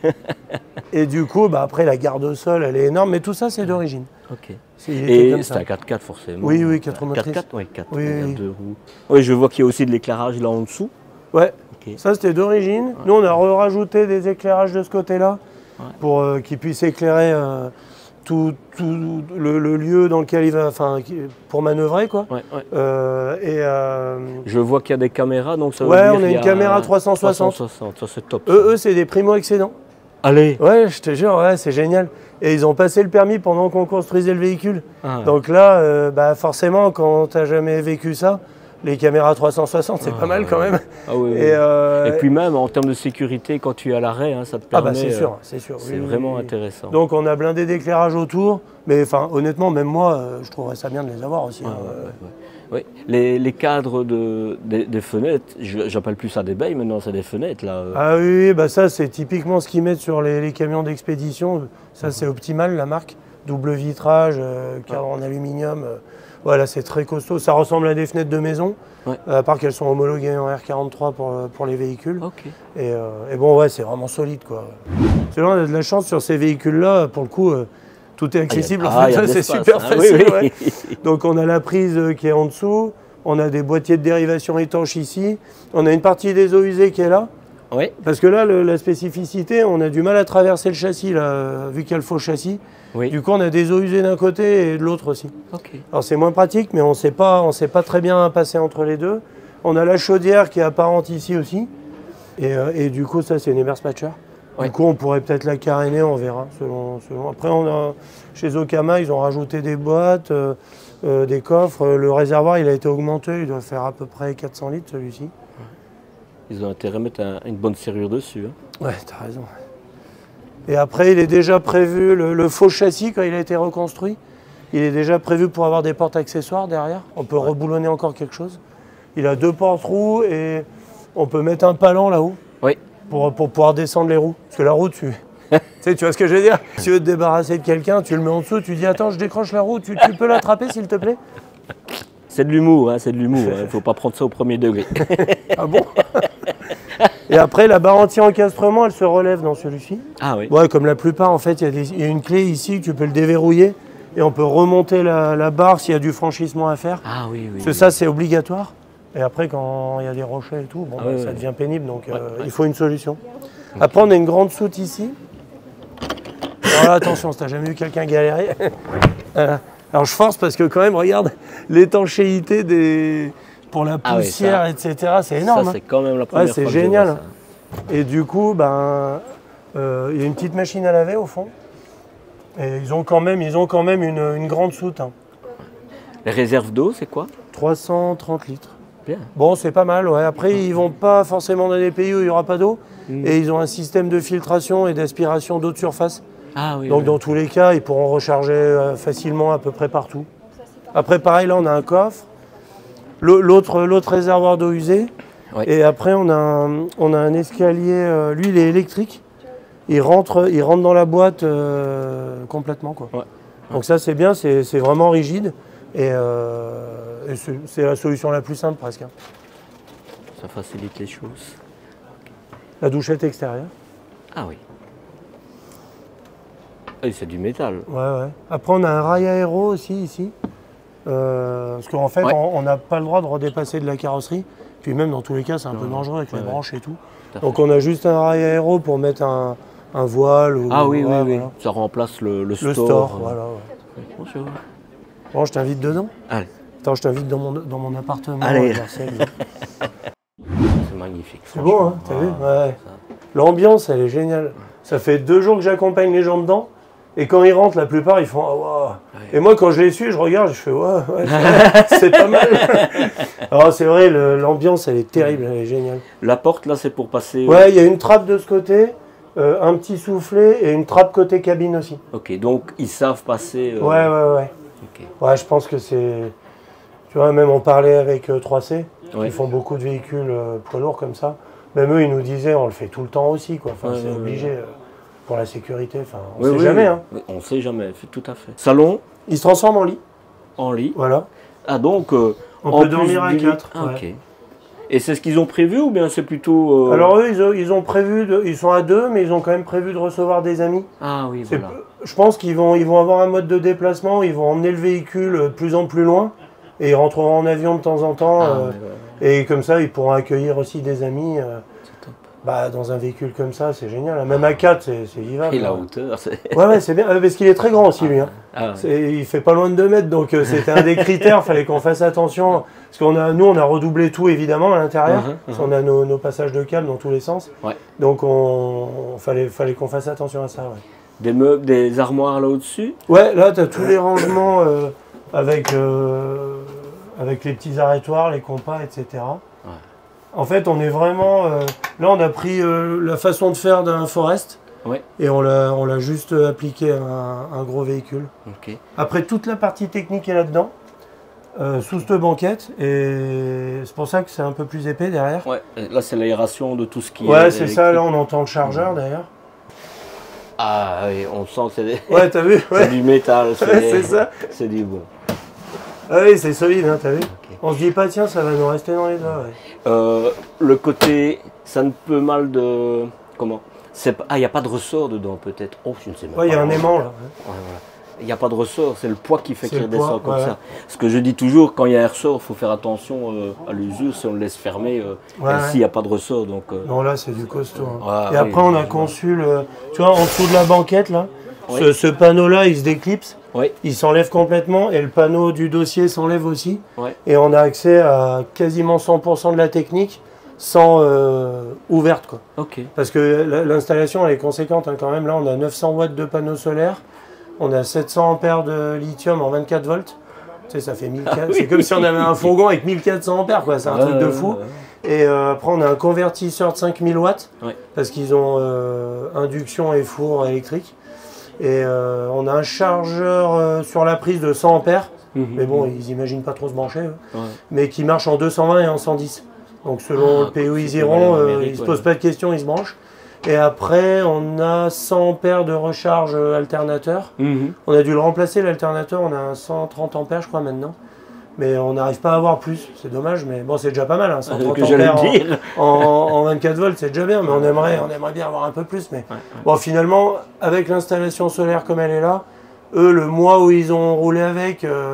Et du coup, bah, après, la garde au sol, elle est énorme, mais tout ça, c'est d'origine. Ok. C'est- il était Et comme c'est ça. un quatre quatre forcément. Oui, oui, quatre motrices. quatre quatre, oui, quatre. Oui, il y a oui. deux roues. Oui, je vois qu'il y a aussi de l'éclairage là en dessous. Ouais, Ok. ça, c'était d'origine. Nous, on a rajouté des éclairages de ce côté-là. ouais. pour euh, qu'il puisse éclairer euh, tout, tout le, le lieu dans lequel il va, enfin, pour manœuvrer, quoi. Ouais, ouais. Euh, et euh, je vois qu'il y a des caméras, donc ça veut ouais, dire on a qu'il y une caméra trois cent soixante. trois cent soixante, ça c'est top. Eux, eux c'est des primo-excédents. Allez. Ouais, je te jure, ouais, c'est génial. Et ils ont passé le permis pendant qu'on construisait le véhicule. Ah, ouais. Donc là, euh, bah forcément, quand tu n'as jamais vécu ça, les caméras trois cent soixante, c'est ah, pas mal ouais. quand même. Ah, oui, oui. Et, euh, Et puis même en termes de sécurité, quand tu es à l'arrêt, hein, ça te ah permet. bah c'est sûr, euh, c'est sûr. C'est oui, vraiment oui, oui. intéressant. Donc on a blindé d'éclairage autour, mais enfin honnêtement, même moi, euh, je trouverais ça bien de les avoir aussi. Ah, hein. ouais, ouais, ouais. Oui. Les, les cadres de, des, des fenêtres, je- j'appelle plus ça des baies maintenant, c'est des fenêtres là. euh. Ah oui, oui, bah ça c'est typiquement ce qu'ils mettent sur les, les camions d'expédition. Ça c'est Optimal, la marque. Double vitrage, euh, cadre en aluminium. euh, voilà, c'est très costaud. Ça ressemble à des fenêtres de maison, Ouais. euh, à part qu'elles sont homologuées en R quarante-trois pour, euh, pour les véhicules. Ok. Et, euh, et bon, ouais, c'est vraiment solide, quoi. C'est vrai, on a de la chance sur ces véhicules-là, pour le coup, euh, tout est accessible. Ah, en il y a fait, de c'est l'espace, super hein. facile. Oui, oui. Ouais. Donc on a la prise euh, qui est en dessous, on a des boîtiers de dérivation étanches ici, on a une partie des eaux usées qui est là. Oui. Parce que là, le- la spécificité, on a du mal à traverser le châssis, là, euh, vu qu'il y a le faux châssis. Oui. Du coup, on a des eaux usées d'un côté et de l'autre aussi. Ok. Alors c'est moins pratique, mais on sait pas, on sait pas très bien passer entre les deux. On a la chaudière qui est apparente ici aussi. Et, euh, et du coup, ça, c'est une Eberspacher. Ouais. Du coup, on pourrait peut-être la caréner, on verra. Selon, selon. Après, on a, chez Okama, ils ont rajouté des boîtes, euh, euh, des coffres. Le réservoir, il a été augmenté. Il doit faire à peu près quatre cents litres, celui-ci. Ils ont intérêt à mettre un- une bonne serrure dessus. Hein. Ouais, t'as raison. Et après, il est déjà prévu, le, le faux châssis, quand il a été reconstruit, il est déjà prévu pour avoir des portes accessoires derrière. On peut reboulonner encore quelque chose. Il a deux portes-roues et on peut mettre un palan là-haut Oui. pour, pour pouvoir descendre les roues. Parce que la roue, tu... tu sais, tu vois ce que je veux dire? Si tu veux te débarrasser de quelqu'un, tu le mets en dessous, tu dis « Attends, je décroche la roue, tu, tu peux l'attraper s'il te plaît ?» C'est de l'humour, hein, c'est de l'humour. Il ne faut pas prendre ça au premier degré. Ah bon? Et après, la barre anti-encastrement, elle se relève dans celui-ci. Ah oui. Ouais, comme la plupart, en fait, il y, a des- il y a une clé ici, tu peux le déverrouiller et on peut remonter la, la barre s'il y a du franchissement à faire. Ah oui, oui. Parce que oui. ça, c'est obligatoire. Et après, quand il y a des rochers et tout, bon, Ah bah, oui, ça oui. devient pénible, donc euh, ouais. il faut une solution. Après, on a une grande soute ici. Alors là, attention, si t'as jamais vu quelqu'un galérer. Voilà. Alors je force parce que quand même, regarde, l'étanchéité des... pour la Ah oui, poussière, ça- et cetera, c'est énorme. Ça, hein. c'est quand même la première Ouais, c'est fois que je génial. vois ça. Et du coup, ben, euh, il y a une petite machine à laver au fond. Et ils ont quand même, ils ont quand même une, une grande soute, hein. Les réserves d'eau, c'est quoi? trois cent trente litres. Bien. Bon, c'est pas mal, ouais. Après, ils vont pas forcément dans des pays où il n'y aura pas d'eau. Mm. Et ils ont un système de filtration et d'aspiration d'eau de surface. Ah oui. Donc, oui. dans tous les cas, ils pourront recharger euh, facilement à peu près partout. Après, pareil, là, on a un coffre. Le- L'autre l'autre réservoir d'eau usée. Ouais. Et après, on a un, on a un escalier. euh, lui, il est électrique. Il rentre, il rentre dans la boîte euh, complètement, quoi. Ouais. Donc ça, c'est bien. C'est c'est vraiment rigide. Et, euh, et c'est c'est la solution la plus simple, presque, hein. Ça facilite les choses. La douchette extérieure. Ah oui. Et c'est du métal. Ouais, ouais. Après, on a un rail aéro aussi ici. Euh, parce qu'en fait, Ouais. on on n'a pas le droit de redépasser de la carrosserie. Puis même, dans tous les cas, c'est un Non, peu non. dangereux avec Ouais, les ouais. branches et tout. Tout à fait. Donc, on a juste un rail aéro pour mettre un, un voile. Ou, Ah oui, ouais, oui, oui. voilà. Ça remplace le, le Le store. store, euh. voilà. Ouais. Bonjour. Bon, je t'invite dedans. Allez, Attends, je t'invite dans mon, dans mon appartement. Allez. à Marseille. c'est magnifique. C'est beau, hein, t'as vu? Ah, Ouais. L'ambiance, elle est géniale. Ça fait deux jours que j'accompagne les gens dedans. Et quand ils rentrent, la plupart, ils font « Ah, waouh !» Et moi, quand je les suis, je regarde, je fais « Ouais, ouais, c'est pas mal. » Alors, c'est vrai, le- l'ambiance, elle est terrible, elle est géniale. La porte, là, c'est pour passer... Ouais, il y a une trappe de ce côté, euh, un petit soufflet et une trappe côté cabine aussi. Ok, donc ils savent passer... euh, Ouais, ouais, ouais. Ok. Ouais, je pense que c'est... Tu vois, même on parlait avec euh, trois C, Ouais. ils font beaucoup de véhicules euh, poids lourds comme ça. Même eux, ils nous disaient, on le fait tout le temps aussi, quoi. Enfin, Ouais, c'est ouais, obligé euh, pour la sécurité. Enfin, on Oui, sait oui, jamais, oui. hein. Oui, on sait jamais, fait- tout à fait. Salon, Ils se transforment en lit, en lit. voilà. Ah, donc... euh, On en peut plus dormir à du lit- quatre. Ah, ouais. ok. Et c'est ce qu'ils ont prévu ou bien c'est plutôt... euh, Alors eux, ils ont, ils ont prévu, de, ils sont à deux, mais ils ont quand même prévu de recevoir des amis. Ah oui, C'est- voilà. Je pense qu'ils vont, ils vont avoir un mode de déplacement, ils vont emmener le véhicule de plus en plus loin, et ils rentreront en avion de temps en temps. Ah, euh, ouais, ouais, ouais. Et comme ça, ils pourront accueillir aussi des amis. euh. C'est top. Bah, dans un véhicule comme ça, c'est génial. Même à quatre, c'est vivable. Et la hauteur, c'est... Ouais, ouais, c'est bien. Euh, parce qu'il est très grand aussi, lui. Hein. Ah, ouais. Il fait pas loin de deux mètres, donc euh, c'était un des critères. Il fallait qu'on fasse attention. Parce qu'on a, nous, on a redoublé tout, évidemment, à l'intérieur. Uh-huh, uh-huh. On a nos, nos passages de câbles dans tous les sens. Ouais. Donc, on, on fallait, fallait qu'on fasse attention à ça. Ouais, Des meubles, des armoires là au-dessus? ouais, là, tu as tous les rangements euh, avec, euh, avec les petits arrêtoirs, les compas, et cetera. Ouais. En fait, on est vraiment... Euh, là, on a pris euh, la façon de faire d'un Forest. Ouais. Et on l'a juste appliqué à un, un gros véhicule. Okay. Après, toute la partie technique est là-dedans, euh, sous cette banquette. Et c'est pour ça que c'est un peu plus épais derrière. Ouais. Là, c'est l'aération de tout ce qui ouais, est... Ouais, c'est électrique. ça. Là, on entend le chargeur, mmh. d'ailleurs. Ah oui, on sent que c'est des... ouais, t'as vu ouais. C'est du métal. C'est ouais, des... ça. C'est du bon. Ah oui, c'est solide, hein, t'as vu okay. On se dit pas, tiens, ça va nous rester dans les doigts. Ouais. Euh, le côté, ça ne peut mal de... Comment? Ah, il n'y a pas de ressort dedans, peut-être. Oh, je ne sais même ouais, pas. Il y a un aimant, là. Ouais, voilà. Il n'y a pas de ressort, c'est le poids qui fait qu'il redescend comme ouais. ça. Ce que je dis toujours, quand il y a un ressort, il faut faire attention euh, à l'usure, si on le laisse fermer, euh, ouais, s'il n'y a pas de ressort. Donc, euh... Non, là, c'est du costaud. Hein. Ouais, Et oui, après, on a conçu, le... tu vois, en dessous de la banquette, là, oui. ce, ce panneau-là, il se déclipse, oui. il s'enlève complètement, et le panneau du dossier s'enlève aussi. Oui. Et on a accès à quasiment cent pour cent de la technique, sans euh, ouverte, quoi. Okay. Parce que l'installation, elle est conséquente, hein, quand même. Là, on a neuf cents watts de panneaux solaires. On a sept cents ampères de lithium en vingt-quatre volts. Tu sais, ça fait mille quatre cents. Ah, oui. C'est comme si on avait un fourgon avec mille quatre cents ampères, quoi. C'est un euh, truc de fou. Euh, Et euh, après, on a un convertisseur de cinq mille watts. Ouais. Parce qu'ils ont euh, induction et four électrique. Et euh, on a un chargeur euh, sur la prise de cent ampères. Mmh, mais bon, mmh. ils n'imaginent pas trop se brancher. Ouais. Mais qui marche en deux cent vingt et en cent dix. Donc selon ah, le pays où ils iront, euh, ils ne se posent ouais. pas de questions, ils se branchent. Et après, on a cent ampères de recharge alternateur. Mm-hmm. On a dû le remplacer, l'alternateur. On a un cent trente ampères, je crois, maintenant. Mais on n'arrive pas à avoir plus. C'est dommage, mais bon, c'est déjà pas mal. Hein, cent trente ampères en, en, en vingt-quatre volts, c'est déjà bien. Mais on aimerait, on aimerait bien avoir un peu plus. Mais ouais, ouais. Bon, finalement, avec l'installation solaire comme elle est là, eux, le mois où ils ont roulé avec, euh,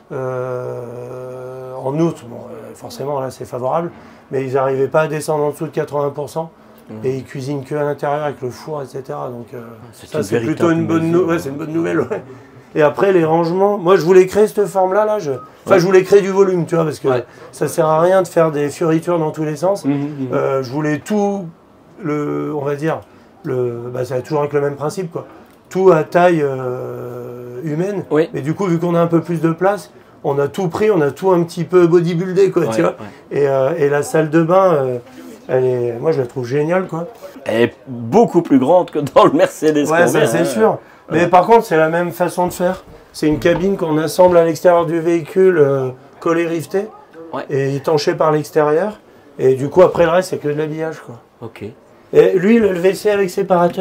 euh, en août, bon, forcément, là, c'est favorable. Mais ils n'arrivaient pas à descendre en dessous de quatre-vingts pour cent. Mmh. Et ils cuisinent que à l'intérieur avec le four, et cetera. Donc euh, ça, c'est plutôt une bonne, no ouais, une bonne nouvelle. Ouais. Et après, les rangements, moi, je voulais créer cette forme-là. Là, je... Enfin, ouais. je voulais créer du volume, tu vois, parce que ouais. ça sert à rien de faire des fioritures dans tous les sens. Mmh, mmh. Euh, je voulais tout, le, on va dire, le, bah, ça va toujours avec le même principe, quoi. Tout à taille euh, humaine. Oui. Mais du coup, vu qu'on a un peu plus de place, on a tout pris, on a tout un petit peu bodybuildé, quoi, ouais, tu vois. Ouais. Et, euh, et la salle de bain, euh, elle est, moi je la trouve géniale, quoi. Elle est beaucoup plus grande que dans le Mercedes. Ouais, ça c'est sûr. Ouais. Mais par contre, c'est la même façon de faire. C'est une cabine qu'on assemble à l'extérieur du véhicule, euh, collée rivetée, ouais. et étanchée par l'extérieur. Et du coup, après le reste, c'est que de l'habillage, quoi. Ok. Et lui, le V C avec séparateur.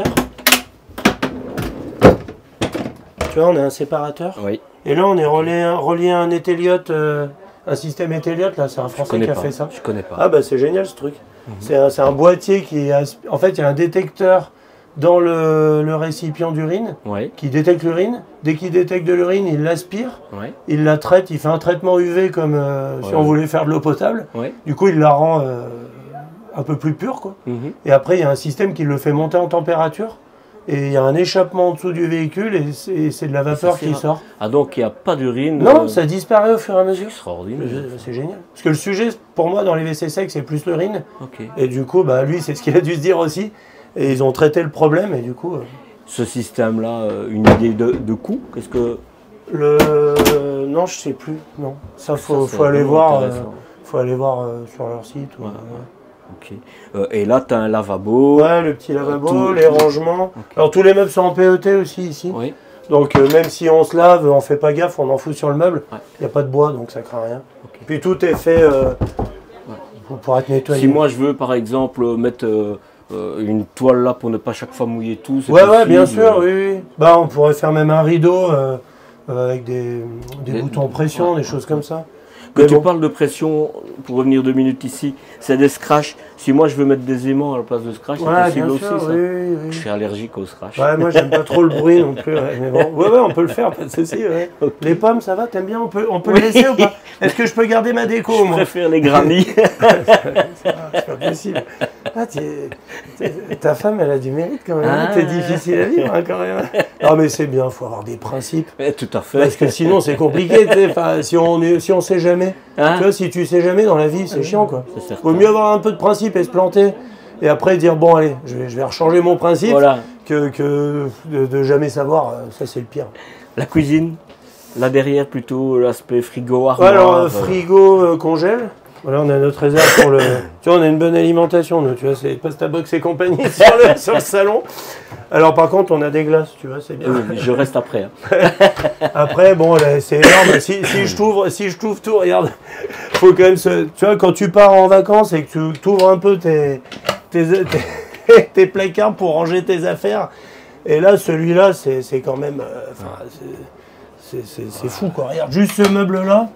Tu vois, on a un séparateur. Oui. Et là, on est relié, relié à un Eteliot, euh, un système Eteliot, là, c'est un Français qui a pas. fait ça. Je connais pas. Ah bah c'est génial ce truc. Mm-hmm. C'est un, un boîtier qui est... En fait, il y a un détecteur dans le, le récipient d'urine ouais. qui détecte l'urine. Dès qu'il détecte de l'urine, il l'aspire, ouais. il la traite, il fait un traitement U V comme euh, ouais. si on voulait faire de l'eau potable. Ouais. Du coup, il la rend euh, un peu plus pure, quoi. Mm-hmm. Et après, il y a un système qui le fait monter en température. Et il y a un échappement en dessous du véhicule et c'est de la vapeur qui sort. Ah donc il n'y a pas d'urine? Non, euh... ça disparaît au fur et à mesure. Extraordinaire. C'est génial. Parce que le sujet, pour moi, dans les W C secs, c'est plus l'urine. Okay. Et du coup, bah, lui, c'est ce qu'il a dû se dire aussi. Et ils ont traité le problème et du coup... Euh... Ce système-là, euh, une idée de, de coût? Qu'est-ce que... Le... Euh, non, je sais plus. Non. Ça, faut, ça, faut, aller voir, euh, faut aller voir euh, sur leur site. Ou, ouais, ouais. Okay. Euh, et là, tu as un lavabo. Ouais, le petit lavabo, tout, les tout. rangements. Okay. Alors, tous les meubles sont en P E T aussi ici. Oui. Donc, euh, même si on se lave, on fait pas gaffe, on en fout sur le meuble. Il ouais. n'y a pas de bois, donc ça craint rien. Okay. Puis tout est fait euh, ouais. pour être nettoyé. Si moi, je veux, par exemple, mettre euh, une toile là pour ne pas chaque fois mouiller tout. Ouais, possible, ouais, bien sûr, euh... oui, oui. Bah, on pourrait faire même un rideau euh, avec des, des, des boutons pression, ouais. des choses comme ça. Quand Mais tu bon. parles de pression, pour revenir deux minutes ici, c'est des scratchs. Si moi je veux mettre des aimants à la place de scratch, ouais, c'est possible sûr, aussi. Oui, oui, oui. Je suis allergique aux scratchs. Ouais, moi j'aime pas trop le bruit non plus. Ouais, mais bon. ouais, ouais, on peut le faire, pas de souci. Ouais. Okay. Les pommes, ça va, t'aimes bien? On peut, on peut oui. le laisser ou pas? Est-ce que je peux garder ma déco? Je moi préfère les granits. C'est pas possible. Ah, t'es- t'es- ta femme, elle a du mérite quand même. Ah. T'es difficile à vivre hein, quand même. Non, mais c'est bien, il faut avoir des principes. Eh, tout à fait. Parce que sinon, c'est compliqué. tu sais. Enfin, si on est, si on sait jamais, Hein? tu vois, si tu sais jamais dans la vie, c'est chiant quoi. C'est certain. Vaut mieux avoir un peu de principe et se planter. Et après dire, bon, allez, je vais, je vais rechanger mon principe Voilà. que, que de, de jamais savoir. euh, Ça, c'est le pire. La cuisine, là derrière plutôt l'aspect frigo, armoire. Alors, euh, euh, frigo, euh, congèle. Voilà, on a notre réserve pour le. Tu vois, on a une bonne alimentation, nous, tu vois, c'est Pastabox et compagnie sur le, sur le salon. Alors, par contre, on a des glaces, tu vois, c'est bien. euh, je reste après. hein. Après, bon, là, c'est énorme. Si, si je t'ouvre, si je t'ouvre tout, regarde, faut quand même se. Tu vois, quand tu pars en vacances et que tu t'ouvres un peu tes, tes, tes, tes placards pour ranger tes affaires, et là, celui-là, c'est c'est quand même. euh, Enfin, c'est- c'est c'est- c'est fou, quoi. Regarde, juste ce meuble-là.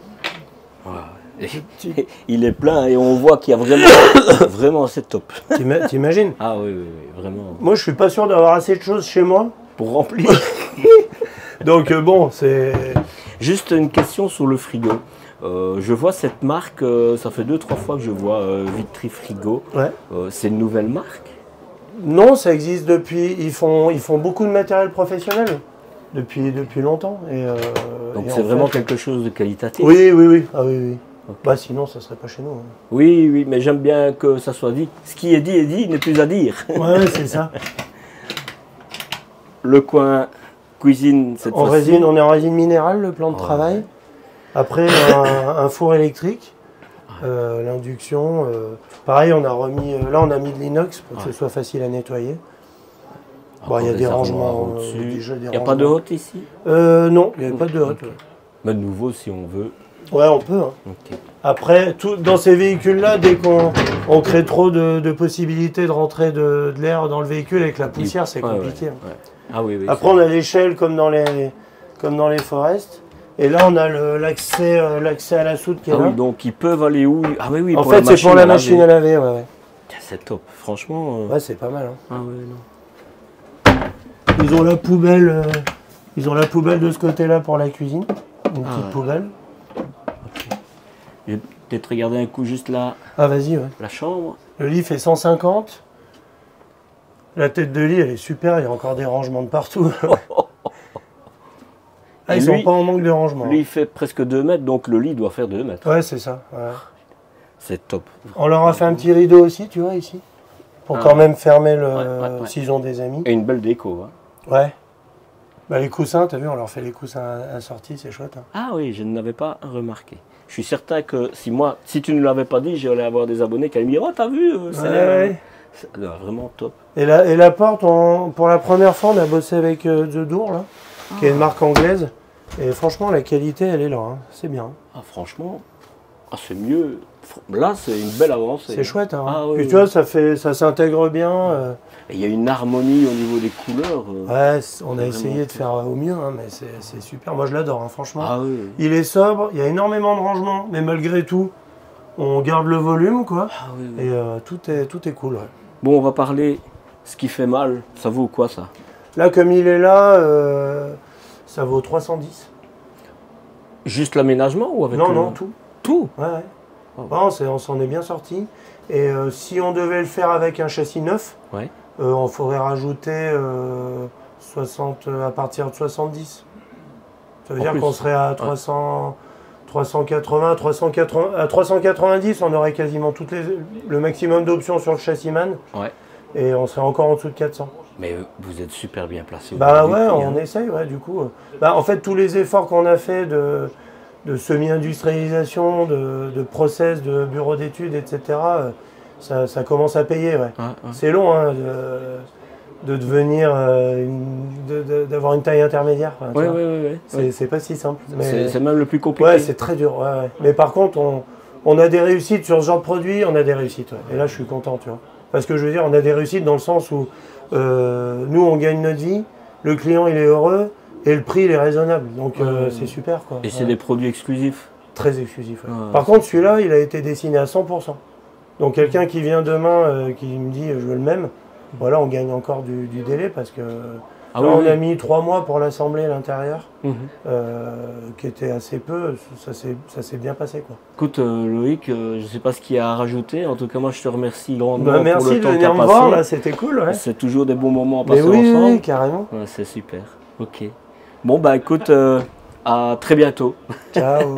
Et il est plein et on voit qu'il y a vraiment, vraiment c'est top. T'ima- T'imagines? Ah oui, oui, oui, vraiment. Moi, je suis pas sûr d'avoir assez de choses chez moi. Pour remplir. Donc, euh, bon, c'est. Juste une question sur le frigo. Euh, je vois cette marque, euh, ça fait deux, trois fois que je vois euh, Vitry Frigo. Ouais. Euh, c'est une nouvelle marque? Non, ça existe depuis. Ils font, ils font beaucoup de matériel professionnel depuis, depuis longtemps. Et, euh, Donc et c'est en vraiment fait- quelque chose de qualitatif? Oui, oui, oui. Ah oui, oui. Bah sinon, ça serait pas chez nous. hein. Oui, oui, mais j'aime bien que ça soit dit. Ce qui est dit est dit, n'est plus à dire. Ouais, c'est ça. Le coin cuisine cette En fois-ci. résine, on est en résine minérale, le plan de Ouais. travail. Après, un, un four électrique, euh, l'induction. euh, pareil, on a remis. euh, Là, on a mis de l'inox pour que Ouais. ce soit facile à nettoyer. Encore Bon, il y a des armoires rangements, au-dessus. euh, déjà des Il n'y a pas de rangements. hotte ici? Euh, non, il n'y avait pas de hotte. Ok. Mais de nouveau, si on veut. Ouais, on peut. hein. Ok. Après, tout, dans ces véhicules-là, dès qu'on on crée trop de, de possibilités de rentrer de, de l'air dans le véhicule avec la poussière, c'est Ouais, compliqué. ouais, hein. ouais. Ah oui, oui. Après, c'est- on a l'échelle comme dans les comme dans les forests. Et là, on a le- l'accès euh, l'accès à la soude qui est Ah là. oui, donc ils peuvent aller où? Ah oui, oui, en pour fait, la c'est pour la machine à laver. laver. Ouais, ouais. Tiens, c'est top. Franchement. euh, Ouais, c'est pas mal. hein. Ah ouais, non. Ils ont la poubelle. euh, Ils ont la poubelle de ce côté-là pour la cuisine. Une Ah petite ouais. poubelle. Je vais peut-être regarder un coup juste là, Ah, vas-y, ouais. la chambre. Le lit fait cent cinquante. La tête de lit, elle est super. Il y a encore des rangements de partout. Ah, Et ils sont lui- pas en manque de rangement. Lui, il fait presque deux mètres, donc le lit doit faire deux mètres. Ouais, c'est ça. ouais. C'est top. On leur a fait un petit rideau aussi, tu vois, ici. Pour Ah. quand même fermer le. Ouais, ouais, ouais. S'ils ont des amis. Et une belle déco. Hein. Ouais. Bah, les coussins, t'as vu, on leur fait les coussins assortis, c'est chouette. hein. Ah oui, je ne l'avais pas remarqué. Je suis certain que si moi, si tu ne l'avais pas dit, j'allais avoir des abonnés qui allaient me dire, oh t'as vu, euh, c'est Ouais, ouais. c'est- euh, vraiment top. Et la, et la porte, on- pour la première fois, on a bossé avec euh, The Door, là, qui est une marque anglaise. Et franchement, la qualité, elle est là. hein. C'est bien. Ah franchement, ah, c'est mieux. Là, c'est une belle avancée. C'est chouette. Hein. Ah, oui, Puis oui. tu vois, ça, fait, ça s'intègre bien. euh. Et il y a une harmonie au niveau des couleurs. euh. Ouais, c- on a Vraiment. essayé de faire au mieux, hein, mais c'est c'est super. Moi, je l'adore, hein, franchement. Ah oui. Il est sobre, il y a énormément de rangements, mais malgré tout, on garde le volume, quoi. Ah oui, oui. Et euh, tout, est, tout est cool. ouais. Bon, on va parler ce qui fait mal. Ça vaut quoi ça? Là, comme il est là, euh, ça vaut trois cent dix. Juste l'aménagement ou avec Non, le- non, tout. Tout. Ouais, ouais. Oh. Bon, c'est- on s'en est bien sorti. Et euh, si on devait le faire avec un châssis neuf, Ouais. euh, on faudrait rajouter euh, soixante, euh, à partir de soixante-dix. Ça veut En dire plus. qu'on serait à trois cents, trois cent quatre-vingts, trois cent quatre-vingts, à trois cent quatre-vingt-dix, on aurait quasiment toutes les, le maximum d'options sur le châssis man. Ouais. Et on serait encore en dessous de quatre cents. Mais euh, vous êtes super bien placé. au Bah niveau ouais, du prix, on hein. essaye, ouais, du coup. euh. Bah, en fait, tous les efforts qu'on a fait de, de semi-industrialisation, de, de process, de bureau d'études, et cetera, euh, ça, ça commence à payer, ouais. Ouais, ouais. C'est long, hein, de, de devenir, euh, une- de- de- d'avoir une taille intermédiaire. enfin, tu Ouais, vois. ouais, ouais, ouais. C'est c'est pas si simple. mais- C'est c'est même le plus compliqué. Ouais, c'est très dur. Ouais, ouais. Mais par contre, on, on a des réussites sur ce genre de produit, on a des réussites. ouais. Et là, je suis content, tu vois. Parce que je veux dire, on a des réussites dans le sens où euh, nous, on gagne notre vie, le client, il est heureux, et le prix, il est raisonnable. Donc, euh, Ouais. c'est super, quoi. Et c'est Ouais. des produits exclusifs. Très exclusif. ouais. Ouais. Par contre, celui-là, il a été dessiné à cent pour cent. Donc, quelqu'un qui vient demain, euh, qui me dit, je veux le même, voilà, on gagne encore du, du délai parce que Ah, Là, oui, on oui. a mis trois mois pour l'assembler à l'intérieur, Mhm. euh, qui était assez peu. Ça s'est ça s'est bien passé, quoi. Écoute, euh, Loïc, euh, je ne sais pas ce qu'il y a à rajouter. En tout cas, moi, je te remercie grandement Bah, merci pour le de temps que tu venir as me passé. voir, là, c'était cool. Ouais. C'est toujours des bons moments à Mais passer oui, oui, ensemble. oui, carrément. Ouais, c'est super. Ok. Bon, bah écoute, euh, à très bientôt. Ciao.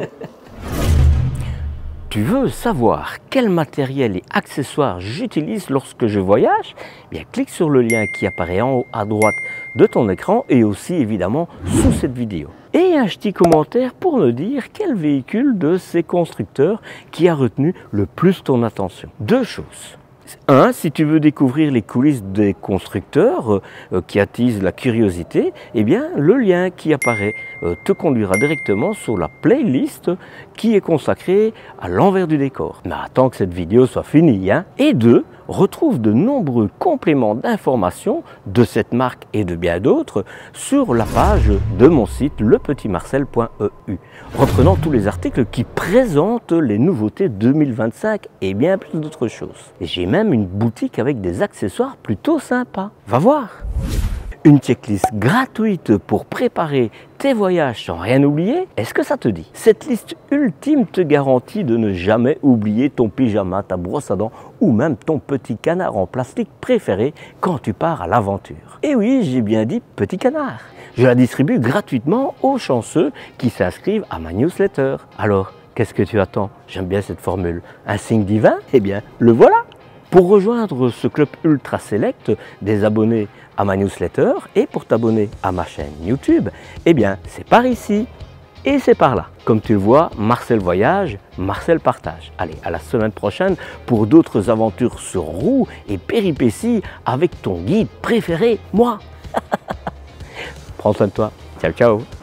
Tu veux savoir quel matériel et accessoires j'utilise lorsque je voyage? Eh bien, clique sur le lien qui apparaît en haut à droite de ton écran et aussi évidemment sous cette vidéo. Et un petit commentaire pour me dire quel véhicule de ces constructeurs qui a retenu le plus ton attention. Deux choses. Un, si tu veux découvrir les coulisses des constructeurs euh, qui attisent la curiosité, eh bien, le lien qui apparaît euh, te conduira directement sur la playlist qui est consacrée à l'envers du décor. Mais attends que cette vidéo soit finie, hein. Et deux, retrouve de nombreux compléments d'informations de cette marque et de bien d'autres sur la page de mon site le petit marcel point e u, reprenant tous les articles qui présentent les nouveautés deux mille vingt-cinq et bien plus d'autres choses. Et j'ai même une boutique avec des accessoires plutôt sympas. Va voir! Une checklist gratuite pour préparer tes voyages sans rien oublier. Est-ce que ça te dit? Cette liste ultime te garantit de ne jamais oublier ton pyjama, ta brosse à dents ou même ton petit canard en plastique préféré quand tu pars à l'aventure. Et oui, j'ai bien dit petit canard. Je la distribue gratuitement aux chanceux qui s'inscrivent à ma newsletter. Alors, qu'est-ce que tu attends? J'aime bien cette formule. Un signe divin? Eh bien, le voilà! Pour rejoindre ce club ultra select des abonnés à ma newsletter et pour t'abonner à ma chaîne YouTube, eh bien c'est par ici et c'est par là. Comme tu le vois, Marcel voyage, Marcel partage. Allez, à la semaine prochaine pour d'autres aventures sur roues et péripéties avec ton guide préféré, moi. Prends soin de toi. Ciao, ciao.